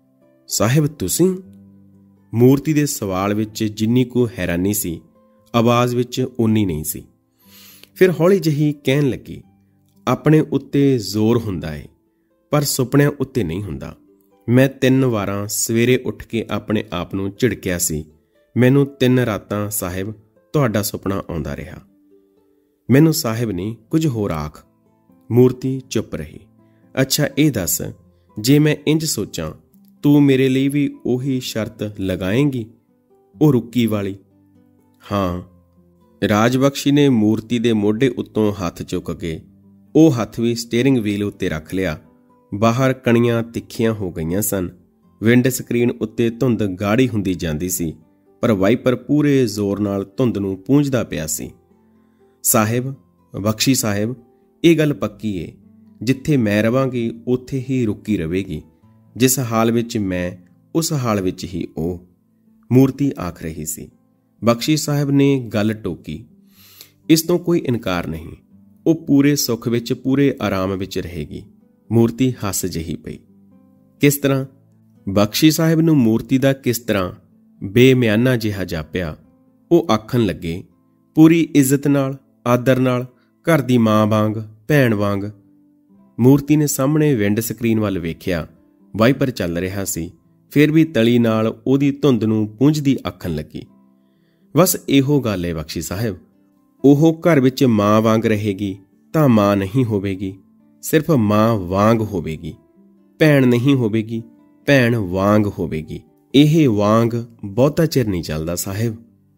ਸਾਹਿਬ ਤੁਸੀਂ? ਮੂਰਤੀ ਦੇ ਸਵਾਲ ਵਿੱਚ ਜਿੰਨੀ ਕੁ ਹੈਰਾਨੀ ਸੀ, ਆਵਾਜ਼ ਵਿੱਚ ਓਨੀ ਨਹੀਂ ਸੀ। ਫਿਰ ਹੌਲੀ ਜਿਹੀ ਕਹਿਣ ਲੱਗੀ, ਆਪਣੇ ਉੱਤੇ ਜ਼ੋਰ ਹੁੰਦਾ ਏ, ਪਰ ਸੁਪਨਿਆਂ ਉੱਤੇ ਨਹੀਂ ਹੁੰਦਾ। ਮੈਂ 3 ਵਾਰਾਂ ਸਵੇਰੇ ਉੱਠ ਕੇ ਆਪਣੇ ਆਪ ਨੂੰ ਝਿੜਕਿਆ ਸੀ। ਮੈਨੂੰ 3 ਰਾਤਾਂ ਸਾਹਿਬ ਤੁਹਾਡਾ ਸੁਪਨਾ ਆਉਂਦਾ ਰਿਹਾ। ਮੈਨੂੰ ਸਾਹਿਬ ਨਹੀਂ, ਕੁਝ ਹੋਰ ਆਖ। ਮੂਰਤੀ ਚੁੱਪ ਰਹੀ। ਅੱਛਾ ਇਹ ਦੱਸ, ਜੇ ਮੈਂ ਇੰਜ ਸੋਚਾਂ, ਤੂੰ ਮੇਰੇ ਲਈ ਵੀ ਉਹੀ ਸ਼ਰਤ ਲਗਾਏਂਗੀ? ਉਹ ਰੁੱਕੀ ਵਾਲੀ। ਹਾਂ। ਰਾਜਬਖਸ਼ੀ ਨੇ ਮੂਰਤੀ ਦੇ ਮੋਢੇ ਉੱਤੋਂ ਹੱਥ ਚੁੱਕ ਕੇ ਉਹ ਹੱਥ ਵੀ ਸਟੀਅਰਿੰਗ ਵੀਲ ਉੱਤੇ ਰੱਖ ਲਿਆ। ਬਾਹਰ ਕਣੀਆਂ ਤਿੱਖੀਆਂ ਹੋ ਗਈਆਂ ਸਨ। ਵਿੰਡ ਸਕਰੀਨ ਉੱਤੇ ਧੁੰਦ ਗਾੜੀ ਹੁੰਦੀ ਜਾਂਦੀ ਸੀ, ਪਰ ਵਾਈਪਰ ਪੂਰੇ ਜ਼ੋਰ ਨਾਲ ਧੁੰਦ ਨੂੰ ਪੂੰਝਦਾ ਪਿਆ ਸੀ। ਸਾਹਿਬ, ਬਖਸ਼ੀ ਸਾਹਿਬ, ਇਹ ਗੱਲ ਪੱਕੀ ਏ, ਜਿੱਥੇ ਮੈਂ ਰਵਾਂਗੀ ਉੱਥੇ ਹੀ ਰੁਕੀ ਰਵੇਗੀ। ਜਿਸ ਹਾਲ ਵਿੱਚ ਮੈਂ, ਉਸ ਹਾਲ ਵਿੱਚ ਹੀ ਉਹ, ਮੂਰਤੀ ਆਖ ਰਹੀ ਸੀ। ਬਖਸ਼ੀ ਸਾਹਿਬ ਨੇ ਗੱਲ ਟੋਕੀ। ਇਸ ਤੋਂ ਕੋਈ ਇਨਕਾਰ ਨਹੀਂ, ਉਹ ਪੂਰੇ ਸੁੱਖ ਵਿੱਚ, ਪੂਰੇ ਆਰਾਮ ਵਿੱਚ ਰਹੇਗੀ। ਮੂਰਤੀ ਹੱਸ ਜਿਹੀ ਪਈ। ਕਿਸ ਤਰ੍ਹਾਂ? ਬਖਸ਼ੀ ਸਾਹਿਬ ਨੂੰ ਮੂਰਤੀ ਦਾ ਕਿਸ ਤਰ੍ਹਾਂ ਬੇਮਿਆਨਾ ਜਿਹਾ ਜਾਪਿਆ। ਉਹ ਆਖਣ ਲੱਗੇ, ਪੂਰੀ ਇੱਜ਼ਤ ਨਾਲ, ਆਦਰ ਨਾਲ, ਘਰ ਦੀ ਮਾਂ ਵਾਂਗ, ਭੈਣ ਵਾਂਗ। ਮੂਰਤੀ ਨੇ ਸਾਹਮਣੇ ਵਿੰਡ ਸਕਰੀਨ ਵੱਲ ਵੇਖਿਆ। ਵਾਈਪਰ ਚੱਲ ਰਿਹਾ ਸੀ, ਫਿਰ ਵੀ ਤਲੀ ਨਾਲ ਉਹਦੀ ਧੁੰਦ ਨੂੰ ਪੂੰਝਦੀ ਆਖਣ ਲੱਗੀ, ਬਸ ਇਹੋ ਗੱਲ ਏ ਬਖਸ਼ੀ ਸਾਹਿਬ। ਉਹ ਘਰ ਵਿੱਚ ਮਾਂ ਵਾਂਗ ਰਹੇਗੀ ਤਾਂ ਮਾਂ ਨਹੀਂ ਹੋਵੇਗੀ, ਸਿਰਫ ਮਾਂ ਵਾਂਗ ਹੋਵੇਗੀ। ਭੈਣ ਨਹੀਂ ਹੋਵੇਗੀ, ਭੈਣ ਵਾਂਗ ਹੋਵੇਗੀ। ਇਹ ਵਾਂਗ ਬਹੁਤਾ ਚਿਰ ਨਹੀਂ ਚੱਲਦਾ ਸਾਹਿਬ।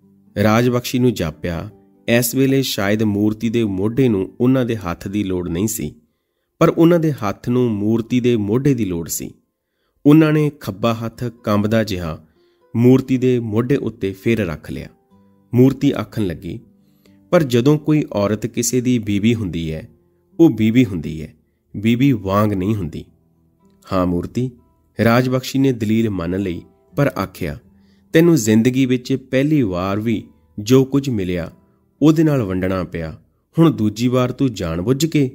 ਰਾਜਬਖਸ਼ੀ ਨੂੰ ਜਾਪਿਆ ਇਸ ਵੇਲੇ ਸ਼ਾਇਦ ਮੂਰਤੀ ਦੇ ਮੋਢੇ ਨੂੰ ਉਹਨਾਂ ਦੇ ਹੱਥ ਦੀ ਲੋੜ ਨਹੀਂ ਸੀ, ਪਰ ਉਹਨਾਂ ਦੇ ਹੱਥ ਨੂੰ ਮੂਰਤੀ ਦੇ ਮੋਢੇ ਦੀ ਲੋੜ ਸੀ। ਉਹਨਾਂ ਨੇ ਖੱਬਾ ਹੱਥ ਕੰਬਦਾ ਜਿਹਾ ਮੂਰਤੀ ਦੇ ਮੋਢੇ ਉੱਤੇ ਫਿਰ ਰੱਖ ਲਿਆ। ਮੂਰਤੀ ਆਖਣ ਲੱਗੀ, ਪਰ ਜਦੋਂ ਕੋਈ ਔਰਤ ਕਿਸੇ ਦੀ ਬੀਵੀ ਹੁੰਦੀ ਹੈ, ਉਹ ਬੀਵੀ ਹੁੰਦੀ ਹੈ, ਬੀਵੀ ਵਾਂਗ ਨਹੀਂ ਹੁੰਦੀ। ਹਾਂ ਮੂਰਤੀ, ਰਾਜਬਖਸ਼ੀ ਨੇ ਦਲੀਲ ਮੰਨ ਲਈ, ਪਰ ਆਖਿਆ, ਤੈਨੂੰ ਜ਼ਿੰਦਗੀ ਵਿੱਚ ਪਹਿਲੀ ਵਾਰ ਵੀ ਜੋ ਕੁਝ ਮਿਲਿਆ ਉਹਦੇ ਨਾਲ ਵੰਡਣਾ ਪਿਆ। ਹੁਣ ਦੂਜੀ ਵਾਰ ਤੂੰ ਜਾਣ ਬੁੱਝ ਕੇ?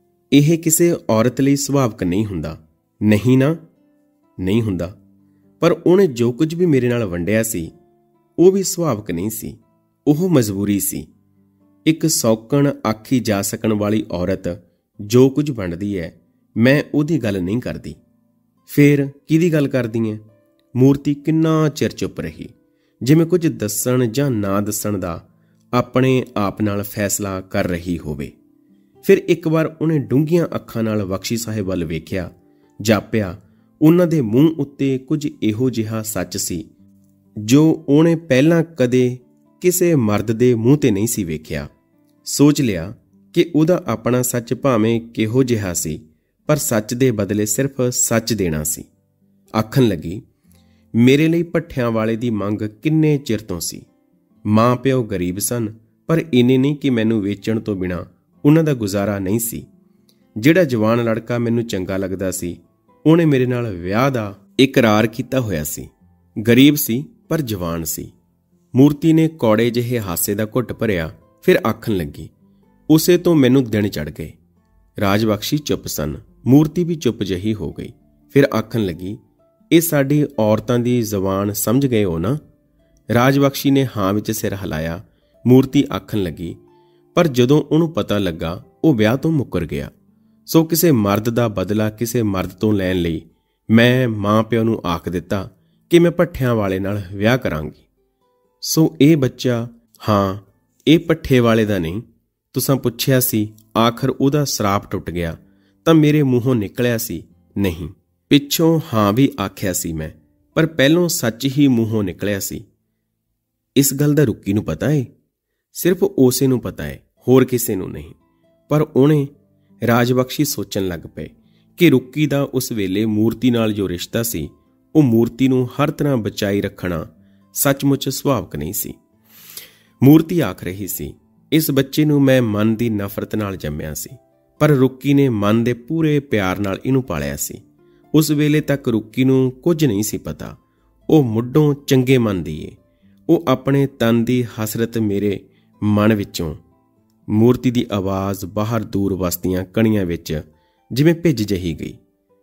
ਇਹ ਕਿਸੇ ਔਰਤ ਲਈ ਸੁਭਾਵਕ ਨਹੀਂ ਹੁੰਦਾ। ਨਹੀਂ ਨਾ? ਨਹੀਂ ਹੁੰਦਾ। ਪਰ ਉਹਨੇ ਜੋ ਕੁਝ ਵੀ ਮੇਰੇ ਨਾਲ ਵੰਡਿਆ ਸੀ, ਉਹ ਵੀ ਸੁਭਾਵਕ ਨਹੀਂ ਸੀ, ਉਹ ਮਜਬੂਰੀ ਸੀ। ਇੱਕ ਸੌਕਣ ਆਖੀ ਜਾ ਸਕਣ ਵਾਲੀ ਔਰਤ ਜੋ ਕੁਝ ਵੰਡਦੀ ਹੈ, ਮੈਂ ਉਹਦੀ ਗੱਲ ਨਹੀਂ ਕਰਦੀ। ਫੇਰ ਕਿਹਦੀ ਗੱਲ ਕਰਦੀ ਹੈ? ਮੂਰਤੀ ਕਿੰਨਾ ਚਿਰ ਚੁੱਪ ਰਹੀ, ਜਿਵੇਂ ਕੁਝ ਦੱਸਣ ਜਾਂ ਨਾ ਦੱਸਣ ਦਾ ਆਪਣੇ ਆਪ ਨਾਲ ਫੈਸਲਾ ਕਰ ਰਹੀ ਹੋਵੇ। ਫਿਰ ਇੱਕ ਵਾਰ ਉਹਨੇ ਡੂੰਘੀਆਂ ਅੱਖਾਂ ਨਾਲ ਬਖਸ਼ੀ ਸਾਹਿਬ ਵੱਲ ਵੇਖਿਆ। ਜਾਪਿਆ ਉਹਨਾਂ ਦੇ ਮੂੰਹ ਉੱਤੇ ਕੁਝ ਇਹੋ ਜਿਹਾ ਸੱਚ ਸੀ ਜੋ ਉਹਨੇ ਪਹਿਲਾਂ ਕਦੇ ਕਿਸੇ ਮਰਦ ਦੇ ਮੂੰਹ ਤੇ ਨਹੀਂ ਸੀ ਵੇਖਿਆ। ਸੋਚ ਲਿਆ ਕਿ ਉਹਦਾ ਆਪਣਾ ਸੱਚ ਭਾਵੇਂ ਕਿਹੋ ਜਿਹਾ ਸੀ, ਪਰ ਸੱਚ ਦੇ ਬਦਲੇ ਸਿਰਫ ਸੱਚ ਦੇਣਾ ਸੀ। ਆਖਣ ਲੱਗੀ, ਮੇਰੇ ਲਈ ਭੱਠਿਆਂ ਵਾਲੇ ਦੀ ਮੰਗ ਕਿੰਨੇ ਚਿਰ ਤੋਂ ਸੀ। ਮਾਂ ਪਿਓ ਗਰੀਬ ਸਨ, ਪਰ ਇੰਨੇ ਨਹੀਂ ਕਿ ਮੈਨੂੰ ਵੇਚਣ ਤੋਂ ਬਿਨਾਂ ਉਹਨਾਂ ਦਾ ਗੁਜ਼ਾਰਾ ਨਹੀਂ ਸੀ। ਜਿਹੜਾ ਜਵਾਨ ਲੜਕਾ ਮੈਨੂੰ ਚੰਗਾ ਲੱਗਦਾ ਸੀ, ਉਹਨੇ ਮੇਰੇ ਨਾਲ ਵਿਆਹ ਦਾ ਇਕਰਾਰ ਕੀਤਾ ਹੋਇਆ ਸੀ। ਗਰੀਬ ਸੀ ਪਰ ਜਵਾਨ ਸੀ। ਮੂਰਤੀ ਨੇ ਕੌੜੇ ਜਿਹੇ ਹਾਸੇ ਦਾ ਘੁੱਟ ਭਰਿਆ, ਫਿਰ ਆਖਣ ਲੱਗੀ, ਉਸੇ ਤੋਂ ਮੈਨੂੰ ਦਿਨ ਚੜ੍ਹ ਗਏ। ਰਾਜਬਖਸ਼ੀ ਚੁੱਪ ਸਨ। ਮੂਰਤੀ ਵੀ ਚੁੱਪ ਜਿਹੀ ਹੋ ਗਈ। ਫਿਰ ਆਖਣ ਲੱਗੀ, ਇਹ ਸਾਡੀ ਔਰਤਾਂ ਦੀ ਜ਼ਬਾਨ ਸਮਝ ਗਏ ਹੋ ਨਾ? ਰਾਜਬਖਸ਼ੀ ਨੇ ਹਾਂ ਵਿੱਚ ਸਿਰ ਹਿਲਾਇਆ। ਮੂਰਤੀ ਆਖਣ ਲੱਗੀ, ਪਰ ਜਦੋਂ ਉਹਨੂੰ ਪਤਾ ਲੱਗਾ ਉਹ ਵਿਆਹ ਤੋਂ ਮੁੱਕਰ ਗਿਆ, ਸੋ ਕਿਸੇ ਮਰਦ ਦਾ ਬਦਲਾ ਕਿਸੇ ਮਰਦ ਤੋਂ ਲੈਣ ਲਈ ਮੈਂ ਮਾਂ ਪਿਓ ਨੂੰ ਆਖ ਦਿੱਤਾ ਕਿ ਮੈਂ ਭੱਠਿਆਂ ਵਾਲੇ ਨਾਲ ਵਿਆਹ ਕਰਾਂਗੀ। ਸੋ ਇਹ ਬੱਚਾ, ਹਾਂ, ਇਹ ਭੱਠੇ ਵਾਲੇ ਦਾ ਨਹੀਂ। ਤੁਸਾਂ ਪੁੱਛਿਆ ਸੀ, ਆਖਰ ਉਹਦਾ ਸਰਾਪ ਟੁੱਟ ਗਿਆ ਤਾਂ ਮੇਰੇ ਮੂੰਹੋਂ ਨਿਕਲਿਆ ਸੀ ਨਹੀਂ। ਪਿੱਛੋਂ ਹਾਂ ਵੀ ਆਖਿਆ ਸੀ ਮੈਂ, ਪਰ ਪਹਿਲੋਂ ਸੱਚ ਹੀ ਮੂੰਹੋਂ ਨਿਕਲਿਆ ਸੀ। ਇਸ ਗੱਲ ਦਾ ਰੁੱਕੀ ਨੂੰ ਪਤਾ ਏ? ਸਿਰਫ ਉਸੇ ਨੂੰ ਪਤਾ ਏ, ਹੋਰ ਕਿਸੇ ਨੂੰ ਨਹੀਂ। ਪਰ ਉਹਨੇ ਰਾਜਬਖਸ਼ੀ ਸੋਚਣ ਲੱਗ ਪਏ ਕਿ ਰੁੱਕੀ ਦਾ ਉਸ ਵੇਲੇ ਮੂਰਤੀ ਨਾਲ ਜੋ ਰਿਸ਼ਤਾ ਸੀ, ਉਹ ਮੂਰਤੀ ਨੂੰ ਹਰ ਤਰ੍ਹਾਂ ਬਚਾਈ ਰੱਖਣਾ ਸੱਚਮੁੱਚ ਸੁਭਾਵਕ ਨਹੀਂ ਸੀ। ਮੂਰਤੀ ਆਖ ਰਹੀ ਸੀ, ਇਸ ਬੱਚੇ ਨੂੰ ਮੈਂ ਮਨ ਦੀ ਨਫ਼ਰਤ ਨਾਲ ਜੰਮਿਆ ਸੀ, ਪਰ ਰੁੱਕੀ ਨੇ ਮਨ ਦੇ ਪੂਰੇ ਪਿਆਰ ਨਾਲ ਇਹਨੂੰ ਪਾਲਿਆ ਸੀ। ਉਸ ਵੇਲੇ ਤੱਕ ਰੁੱਕੀ ਨੂੰ ਕੁਝ ਨਹੀਂ ਸੀ ਪਤਾ। ਉਹ ਮੁੱਢੋਂ ਚੰਗੇ ਮਨ ਦੀ ਏ। ਉਹ ਆਪਣੇ ਤਨ ਦੀ ਹਸਰਤ ਮੇਰੇ ਮਨ ਵਿੱਚੋਂ, ਮੂਰਤੀ ਦੀ ਆਵਾਜ਼ ਬਾਹਰ ਦੂਰ ਵਸਦੀਆਂ ਕਣੀਆਂ ਵਿੱਚ ਜਿਵੇਂ ਭਿੱਜ ਜਹੀ ਗਈ।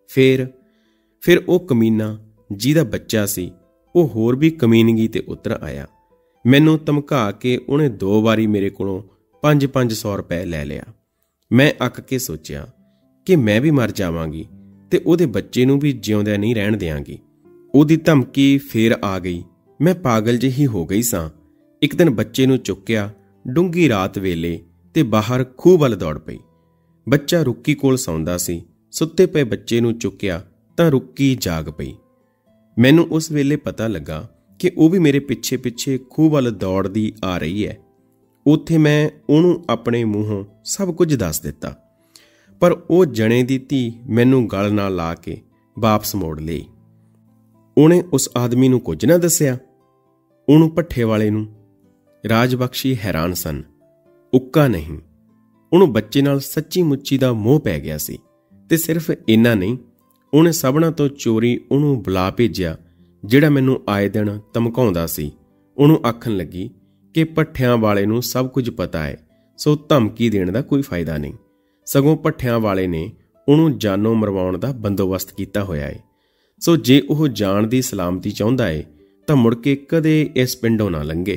ਫਿਰ ਉਹ ਕਮੀਨਾ ਜਿਹਦਾ ਬੱਚਾ ਸੀ, ਉਹ ਹੋਰ ਵੀ ਕਮੀਨਗੀ ਤੇ ਉਤਰ ਆਇਆ। ਮੈਨੂੰ ਧਮਕਾ ਕੇ ਉਹਨੇ 2 ਵਾਰੀ ਮੇਰੇ ਕੋਲੋਂ 500 ਰੁਪਏ ਲੈ ਲਿਆ। ਮੈਂ ਅੱਕ ਕੇ ਸੋਚਿਆ ਕਿ ਮੈਂ ਵੀ ਮਰ ਜਾਵਾਂਗੀ ਤੇ ਉਹਦੇ ਬੱਚੇ ਨੂੰ ਵੀ ਜਿਉਂਦਿਆਂ ਨਹੀਂ ਰਹਿਣ ਦਿਆਂਗੀ। ਉਹਦੀ ਧਮਕੀ ਫੇਰ ਆ ਗਈ। ਮੈਂ ਪਾਗਲ ਜਿਹੀ ਹੋ ਗਈ ਸਾਂ। ਇੱਕ ਦਿਨ ਬੱਚੇ ਨੂੰ ਚੁੱਕਿਆ ਡੂੰਘੀ ਰਾਤ ਵੇਲੇ ਤੇ ਬਾਹਰ ਖੂਹ ਵੱਲ ਦੌੜ ਪਈ। ਬੱਚਾ ਰੁੱਕੀ ਕੋਲ ਸੌਂਦਾ ਸੀ। ਸੁੱਤੇ ਪਏ ਬੱਚੇ ਨੂੰ ਚੁੱਕਿਆ ਤਾਂ ਰੁੱਕੀ ਜਾਗ ਪਈ। ਮੈਨੂੰ ਉਸ ਵੇਲੇ ਪਤਾ ਲੱਗਾ ਕਿ ਉਹ ਵੀ ਮੇਰੇ ਪਿੱਛੇ ਪਿੱਛੇ ਖੂਹ ਵੱਲ ਦੌੜਦੀ ਆ ਰਹੀ ਹੈ। ਉੱਥੇ ਮੈਂ ਉਹਨੂੰ ਆਪਣੇ ਮੂੰਹੋਂ ਸਭ ਕੁਝ ਦੱਸ ਦਿੱਤਾ, ਪਰ ਉਹ ਜਣੇ ਦੀ ਧੀ ਮੈਨੂੰ ਗਲ ਨਾਲ ਲਾ ਕੇ ਵਾਪਸ ਮੋੜ ਲਈ। ਉਹਨੇ ਉਸ ਆਦਮੀ ਨੂੰ ਕੁਝ ਨਾ ਦੱਸਿਆ? ਉਹਨੂੰ ਭੱਠੇ ਵਾਲੇ ਨੂੰ? ਰਾਜਬਖਸ਼ੀ ਹੈਰਾਨ ਸਨ। ਉੱਕਾ ਨਹੀਂ, ਉਹਨੂੰ ਬੱਚੇ ਨਾਲ ਸੱਚੀ ਮੁੱਚੀ ਦਾ ਮੋਹ ਪੈ ਗਿਆ ਸੀ। ਤੇ ਸਿਰਫ ਇੰਨਾ ਨਹੀਂ, ਉਹਨੇ ਸਭਨਾਂ ਤੋਂ ਚੋਰੀ ਉਹਨੂੰ ਬੁਲਾ ਭੇਜਿਆ ਜਿਹੜਾ ਮੈਨੂੰ ਆਏ ਦਿਨ ਧਮਕਾਉਂਦਾ ਸੀ। ਉਹਨੂੰ ਆਖਣ ਲੱਗੀ ਕਿ ਭੱਠਿਆਂ ਵਾਲੇ ਨੂੰ ਸਭ ਕੁਝ ਪਤਾ ਹੈ, ਸੋ ਧਮਕੀ ਦੇਣ ਦਾ ਕੋਈ ਫਾਇਦਾ ਨਹੀਂ। ਸਗੋਂ ਭੱਠਿਆਂ ਵਾਲੇ ਨੇ ਉਹਨੂੰ ਜਾਨੋਂ ਮਰਵਾਉਣ ਦਾ ਬੰਦੋਬਸਤ ਕੀਤਾ ਹੋਇਆ ਹੈ। ਸੋ ਜੇ ਉਹ ਜਾਣ ਦੀ ਸਲਾਮਤੀ ਚਾਹੁੰਦਾ ਏ ਤਾਂ ਮੁੜ ਕੇ ਕਦੇ ਇਸ ਪਿੰਡੋਂ ਨਾ ਲੰਘੇ।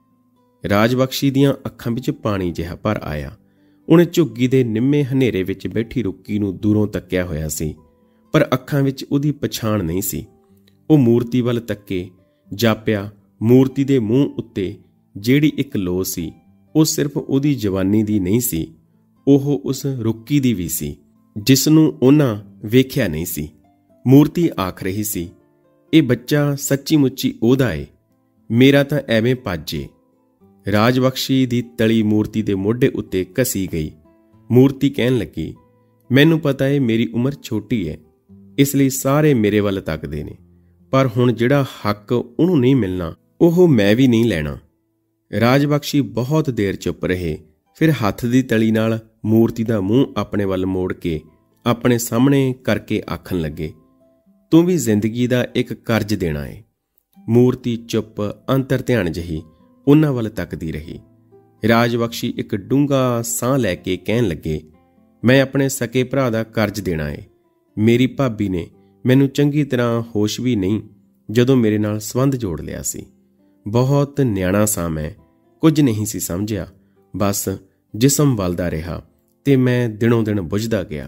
ਰਾਜਬਖਸ਼ੀ ਦੀਆਂ ਅੱਖਾਂ ਵਿੱਚ ਪਾਣੀ ਜਿਹਾ ਭਰ ਆਇਆ। ਉਹਨੇ ਝੁੱਗੀ ਦੇ ਨਿੰਮੇ ਹਨੇਰੇ ਵਿੱਚ ਬੈਠੀ ਰੁੱਕੀ ਨੂੰ ਦੂਰੋਂ ਤੱਕਿਆ ਹੋਇਆ ਸੀ, ਪਰ ਅੱਖਾਂ ਵਿੱਚ ਉਹਦੀ ਪਛਾਣ ਨਹੀਂ ਸੀ। ਉਹ ਮੂਰਤੀ ਵੱਲ ਤੱਕੇ ਜਾਪਿਆ। ਮੂਰਤੀ ਦੇ ਮੂੰਹ ਉੱਤੇ ਜਿਹੜੀ ਇੱਕ ਲੋ ਸੀ, ਉਹ ਸਿਰਫ ਉਹਦੀ ਜਵਾਨੀ ਦੀ ਨਹੀਂ ਸੀ, ਉਹ ਉਸ ਰੁੱਕੀ ਦੀ ਵੀ ਸੀ ਜਿਸ ਨੂੰ ਉਹਨਾਂ ਵੇਖਿਆ ਨਹੀਂ ਸੀ। ਮੂਰਤੀ ਆਖ ਰਹੀ ਸੀ, ਇਹ ਬੱਚਾ ਸੱਚੀ ਮੁੱਚੀ ਉਹਦਾ ਏ, ਮੇਰਾ ਤਾਂ ਐਵੇਂ ਪਾਜੇ। ਰਾਜਬਖਸ਼ੀ ਦੀ ਤਲੀ ਮੂਰਤੀ ਦੇ ਮੋਢੇ ਉੱਤੇ ਘਸੀ ਗਈ। ਮੂਰਤੀ ਕਹਿਣ ਲੱਗੀ, ਮੈਨੂੰ ਪਤਾ ਏ ਮੇਰੀ ਉਮਰ ਛੋਟੀ ਹੈ, ਇਸ ਲਈ ਸਾਰੇ ਮੇਰੇ ਵੱਲ ਤੱਕਦੇ ਨੇ, ਪਰ ਹੁਣ ਜਿਹੜਾ ਹੱਕ ਉਹਨੂੰ ਨਹੀਂ ਮਿਲਣਾ, ਉਹ ਮੈਂ ਵੀ ਨਹੀਂ ਲੈਣਾ। ਰਾਜਬਖਸ਼ੀ ਬਹੁਤ ਦੇਰ ਚੁੱਪ ਰਹੇ। ਫਿਰ ਹੱਥ ਦੀ ਤਲੀ ਨਾਲ ਮੂਰਤੀ ਦਾ ਮੂੰਹ ਆਪਣੇ ਵੱਲ ਮੋੜ ਕੇ ਆਪਣੇ ਸਾਹਮਣੇ ਕਰਕੇ ਆਖਣ ਲੱਗੇ, ਤੂੰ ਵੀ ਜ਼ਿੰਦਗੀ ਦਾ ਇੱਕ ਕਰਜ਼ ਦੇਣਾ ਏ। ਮੂਰਤੀ ਚੁੱਪ ਅੰਤਰ ਧਿਆਨ ਜਿਹੀ ਉਹਨਾਂ ਵੱਲ ਤੱਕਦੀ ਰਹੀ। ਰਾਜਬਖਸ਼ੀ ਇੱਕ ਡੂੰਘਾ ਸਾਹ ਲੈ ਕੇ ਕਹਿਣ ਲੱਗੇ, ਮੈਂ ਆਪਣੇ ਸਕੇ ਭਰਾ ਦਾ ਕਰਜ਼ ਦੇਣਾ ਏ। ਮੇਰੀ ਭਾਬੀ ਨੇ ਮੈਨੂੰ ਚੰਗੀ ਤਰ੍ਹਾਂ ਹੋਸ਼ ਵੀ ਨਹੀਂ ਜਦੋਂ ਮੇਰੇ ਨਾਲ ਸੰਬੰਧ ਜੋੜ ਲਿਆ ਸੀ। ਬਹੁਤ ਨਿਆਣਾ ਸਾਂ ਮੈਂ, ਕੁਝ ਨਹੀਂ ਸੀ ਸਮਝਿਆ, ਬਸ ਜਿਸਮ ਬਲਦਾ ਰਿਹਾ ਤੇ ਮੈਂ ਦਿਨੋਂ ਦਿਨ ਬੁਝਦਾ ਗਿਆ।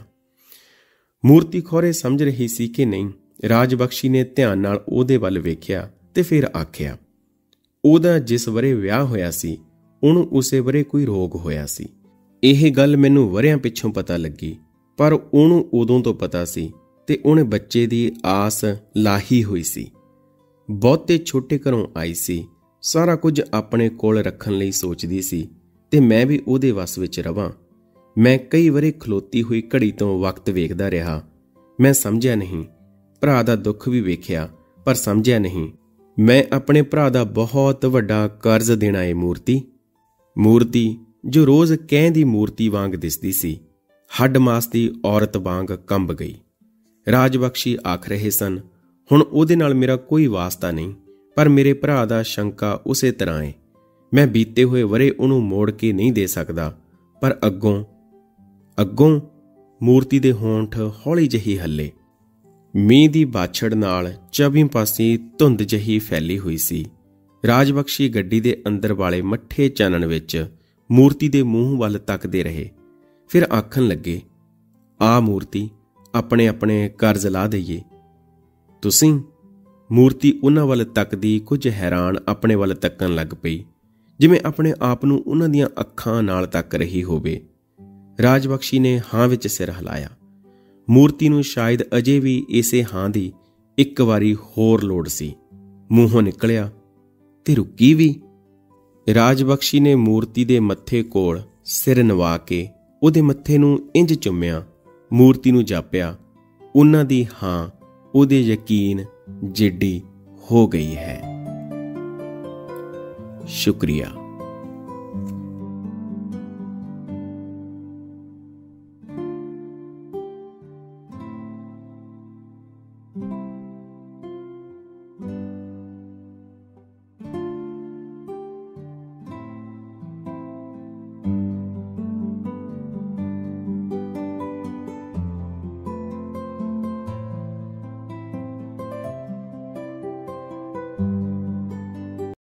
ਮੂਰਤੀ ਖੌਰੇ ਸਮਝ ਰਹੀ ਸੀ ਕਿ ਨਹੀਂ। ਰਾਜਬਖਸ਼ੀ ਨੇ ਧਿਆਨ ਨਾਲ ਉਹਦੇ ਵੱਲ ਵੇਖਿਆ ਤੇ ਫਿਰ ਆਖਿਆ, ਉਹਦਾ ਜਿਸ ਵਰੇ ਵਿਆਹ ਹੋਇਆ ਸੀ, ਉਹਨੂੰ ਉਸੇ ਵਰੇ ਕੋਈ ਰੋਗ ਹੋਇਆ ਸੀ। ਇਹ ਗੱਲ ਮੈਨੂੰ ਵਰਿਆਂ ਪਿੱਛੋਂ ਪਤਾ ਲੱਗੀ, ਪਰ ਉਹਨੂੰ ਉਦੋਂ ਤੋਂ ਪਤਾ ਸੀ ਤੇ ਉਹਨੇ ਬੱਚੇ ਦੀ ਆਸ ਲਾਹੀ ਹੋਈ ਸੀ। ਬਹੁਤੇ ਛੋਟੇ ਘਰੋਂ ਆਈ ਸੀ, ਸਾਰਾ ਕੁਝ ਆਪਣੇ ਕੋਲ ਰੱਖਣ ਲਈ ਸੋਚਦੀ ਸੀ ਤੇ ਮੈਂ ਵੀ ਉਹਦੇ ਵੱਸ ਵਿੱਚ ਰਵਾਂ। ਮੈਂ ਕਈ ਵਰੇ ਖਲੋਤੀ ਹੋਈ ਘੜੀ ਤੋਂ ਵਕਤ ਵੇਖਦਾ ਰਿਹਾ। ਮੈਂ ਸਮਝਿਆ ਨਹੀਂ। ਭਰਾ ਦਾ ਦੁੱਖ ਵੀ ਵੇਖਿਆ, ਪਰ ਸਮਝਿਆ ਨਹੀਂ। ਮੈਂ ਆਪਣੇ ਭਰਾ ਦਾ ਬਹੁਤ ਵੱਡਾ ਕਰਜ਼ ਦੇਣਾ ਏ। ਮੂਰਤੀ ਜੋ ਰੋਜ਼ ਕਹਿ ਦੀ ਮੂਰਤੀ ਵਾਂਗ ਦਿਸਦੀ ਸੀ, ਹੱਡ ਮਾਸ ਦੀ ਔਰਤ ਵਾਂਗ ਕੰਬ ਗਈ। ਰਾਜਬਖਸ਼ੀ ਆਖ ਰਹੇ ਸਨ, ਹੁਣ ਉਹਦੇ ਨਾਲ ਮੇਰਾ ਕੋਈ ਵਾਸਤਾ ਨਹੀਂ, ਪਰ ਮੇਰੇ ਭਰਾ ਦਾ ਸ਼ੰਕਾ ਉਸੇ ਤਰ੍ਹਾਂ ਏ। ਮੈਂ ਬੀਤੇ ਹੋਏ ਵਰੇ ਉਹਨੂੰ ਮੋੜ ਕੇ ਨਹੀਂ ਦੇ ਸਕਦਾ, ਪਰ ਅੱਗੋਂ ਮੂਰਤੀ ਦੇ ਹੋਂਠ ਹੌਲੀ ਜਿਹੀ ਹੱਲੇ। ਮੀਂਹ ਦੀ ਬਾਛੜ ਨਾਲ ਚੌਵੀਂ ਪਾਸੇ ਧੁੰਦ ਜਿਹੀ ਫੈਲੀ ਹੋਈ ਸੀ। ਰਾਜਬਖਸ਼ੀ ਗੱਡੀ ਦੇ ਅੰਦਰ ਵਾਲੇ ਮੱਠੇ ਚਾਨਣ ਵਿੱਚ ਮੂਰਤੀ ਦੇ ਮੂੰਹ ਵੱਲ ਤੱਕਦੇ ਰਹੇ। ਫਿਰ ਆਖਣ ਲੱਗੇ, ਆ ਮੂਰਤੀ, ਆਪਣੇ ਆਪਣੇ ਕਰਜ਼ ਲਾ ਦਈਏ। ਤੁਸੀਂ? ਮੂਰਤੀ ਉਹਨਾਂ ਵੱਲ ਤੱਕਦੀ ਕੁਝ ਹੈਰਾਨ ਆਪਣੇ ਵੱਲ ਤੱਕਣ ਲੱਗ ਪਈ, ਜਿਵੇਂ ਆਪਣੇ ਆਪ ਨੂੰ ਉਹਨਾਂ ਦੀਆਂ ਅੱਖਾਂ ਨਾਲ ਤੱਕ ਰਹੀ ਹੋਵੇ। ਰਾਜਬਖਸ਼ੀ ਨੇ ਹਾਂ ਵਿੱਚ ਸਿਰ ਹਿਲਾਇਆ। ਮੂਰਤੀ ਨੂੰ ਸ਼ਾਇਦ ਅਜੇ ਵੀ ਇਸੇ ਹਾਂ ਦੀ ਇੱਕ ਵਾਰੀ ਹੋਰ ਲੋੜ ਸੀ। ਮੂੰਹੋਂ ਨਿਕਲਿਆ, ਤੇ ਰੁਕੀ ਵੀ। ਰਾਜਬਖਸ਼ੀ ਨੇ ਮੂਰਤੀ ਦੇ ਮੱਥੇ ਕੋਲ ਸਿਰ ਨਵਾ ਕੇ ਉਹਦੇ ਮੱਥੇ ਨੂੰ ਇੰਜ ਚੁੰਮਿਆ, ਮੂਰਤੀ ਨੂੰ ਜਾਪਿਆ ਉਹਨਾਂ ਦੀ ਹਾਂ ਉਹਦੇ ਯਕੀਨ ਜਿੱਡੀ ਹੋ ਗਈ ਹੈ। ਸ਼ੁਕਰੀਆ।